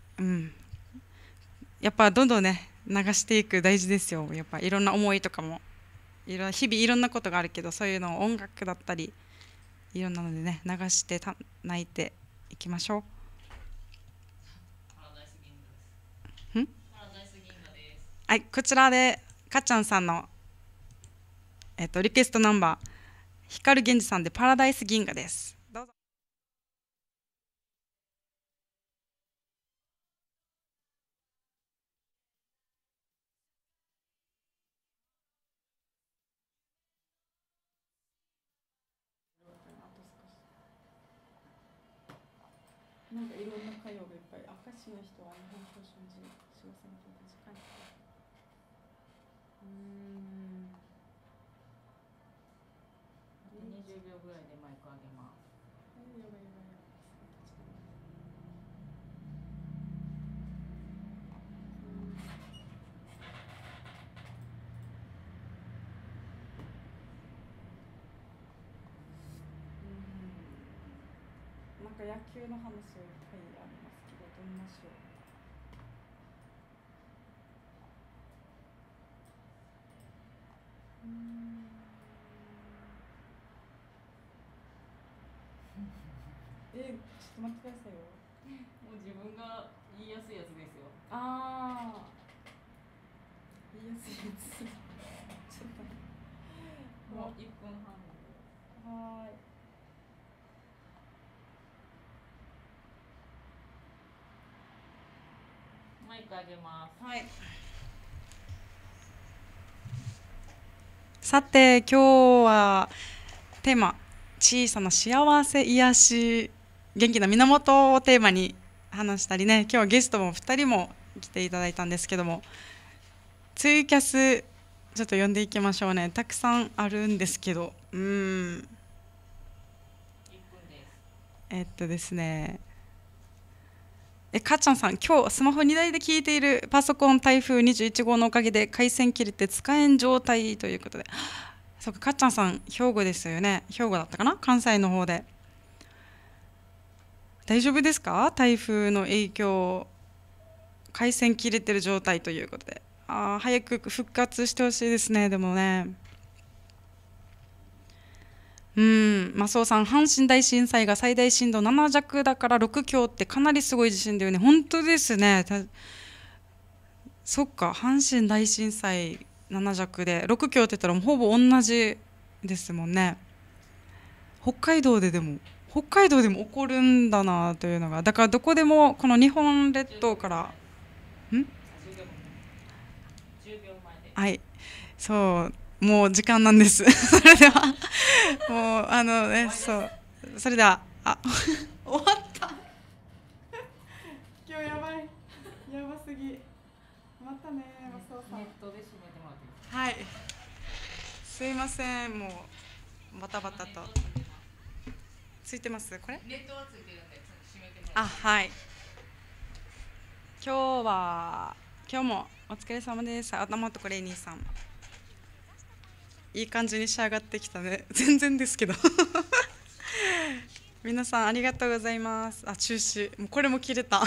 やっぱどんどんね流していく大事ですよ。やっぱいろんな思いとかも日々いろんなことがあるけど、そういうのを音楽だったりいろんなのでね流して泣いていきましょう。はい、こちらでかっちゃんさんの、リクエストナンバー、光源氏さんでパラダイス銀河です。どうぞ。なんかいろんな歌謡がいっぱい、明石の人は日本表彰時小選挙確かに。 20秒ぐらいでマイク上げます。 やばいやばいやばい。なんか野球の話をいっぱいありますけど、どんなしよう。ちょっと待ってくださいよ。 もう自分が言いやすいやつですよ。 言いやすいやつ。ちょっともう1分半で。 はい。 マイク上げます。 はい。さて今日はテーマ、小さな幸せ癒し元気な源をテーマに話したりね、今日はゲストも2人も来ていただいたんですけども、ツイキャスちょっと読んでいきましょうね。たくさんあるんですけど、ですね、かっちゃんさん、今日スマホ2台で聞いている、パソコン台風21号のおかげで回線切れて使えん状態ということで、そうか、かっちゃんさん兵庫ですよね。兵庫だったかな、関西の方で。大丈夫ですか、台風の影響、回線切れてる状態ということで。早く復活してほしいですね。でもね、マスオさん、阪神大震災が最大震度7弱だから6強ってかなりすごい地震だよね。本当ですね。そっか、阪神大震災7弱で6強って言ったらもうほぼ同じですもんね。北海道でも起こるんだなというのが、だからどこでもこの日本列島からはい、そう、もう時間なんです。それではもうね、そうそれでは終わった今日やばい、やばすぎ。またね、マスオさん。 ネットで締めてもらっていいですか。 はい、すいません、もうバタバタとついてます。これネットはついてるんで締めてもらって。 はい、今日もお疲れ様です。頭とこレイニーさん、いい感じに仕上がってきたね。全然ですけど皆さんありがとうございます。中止、もうこれも切れた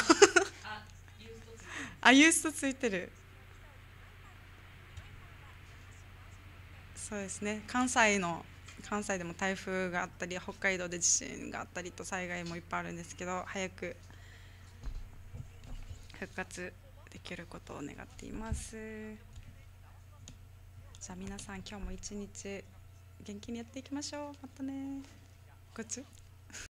ユーストついてる。そうですね、関西でも台風があったり、北海道で地震があったりと災害もいっぱいあるんですけど、早く復活できることを願っています。じゃあ皆さん今日も一日元気にやっていきましょう。またね。こっち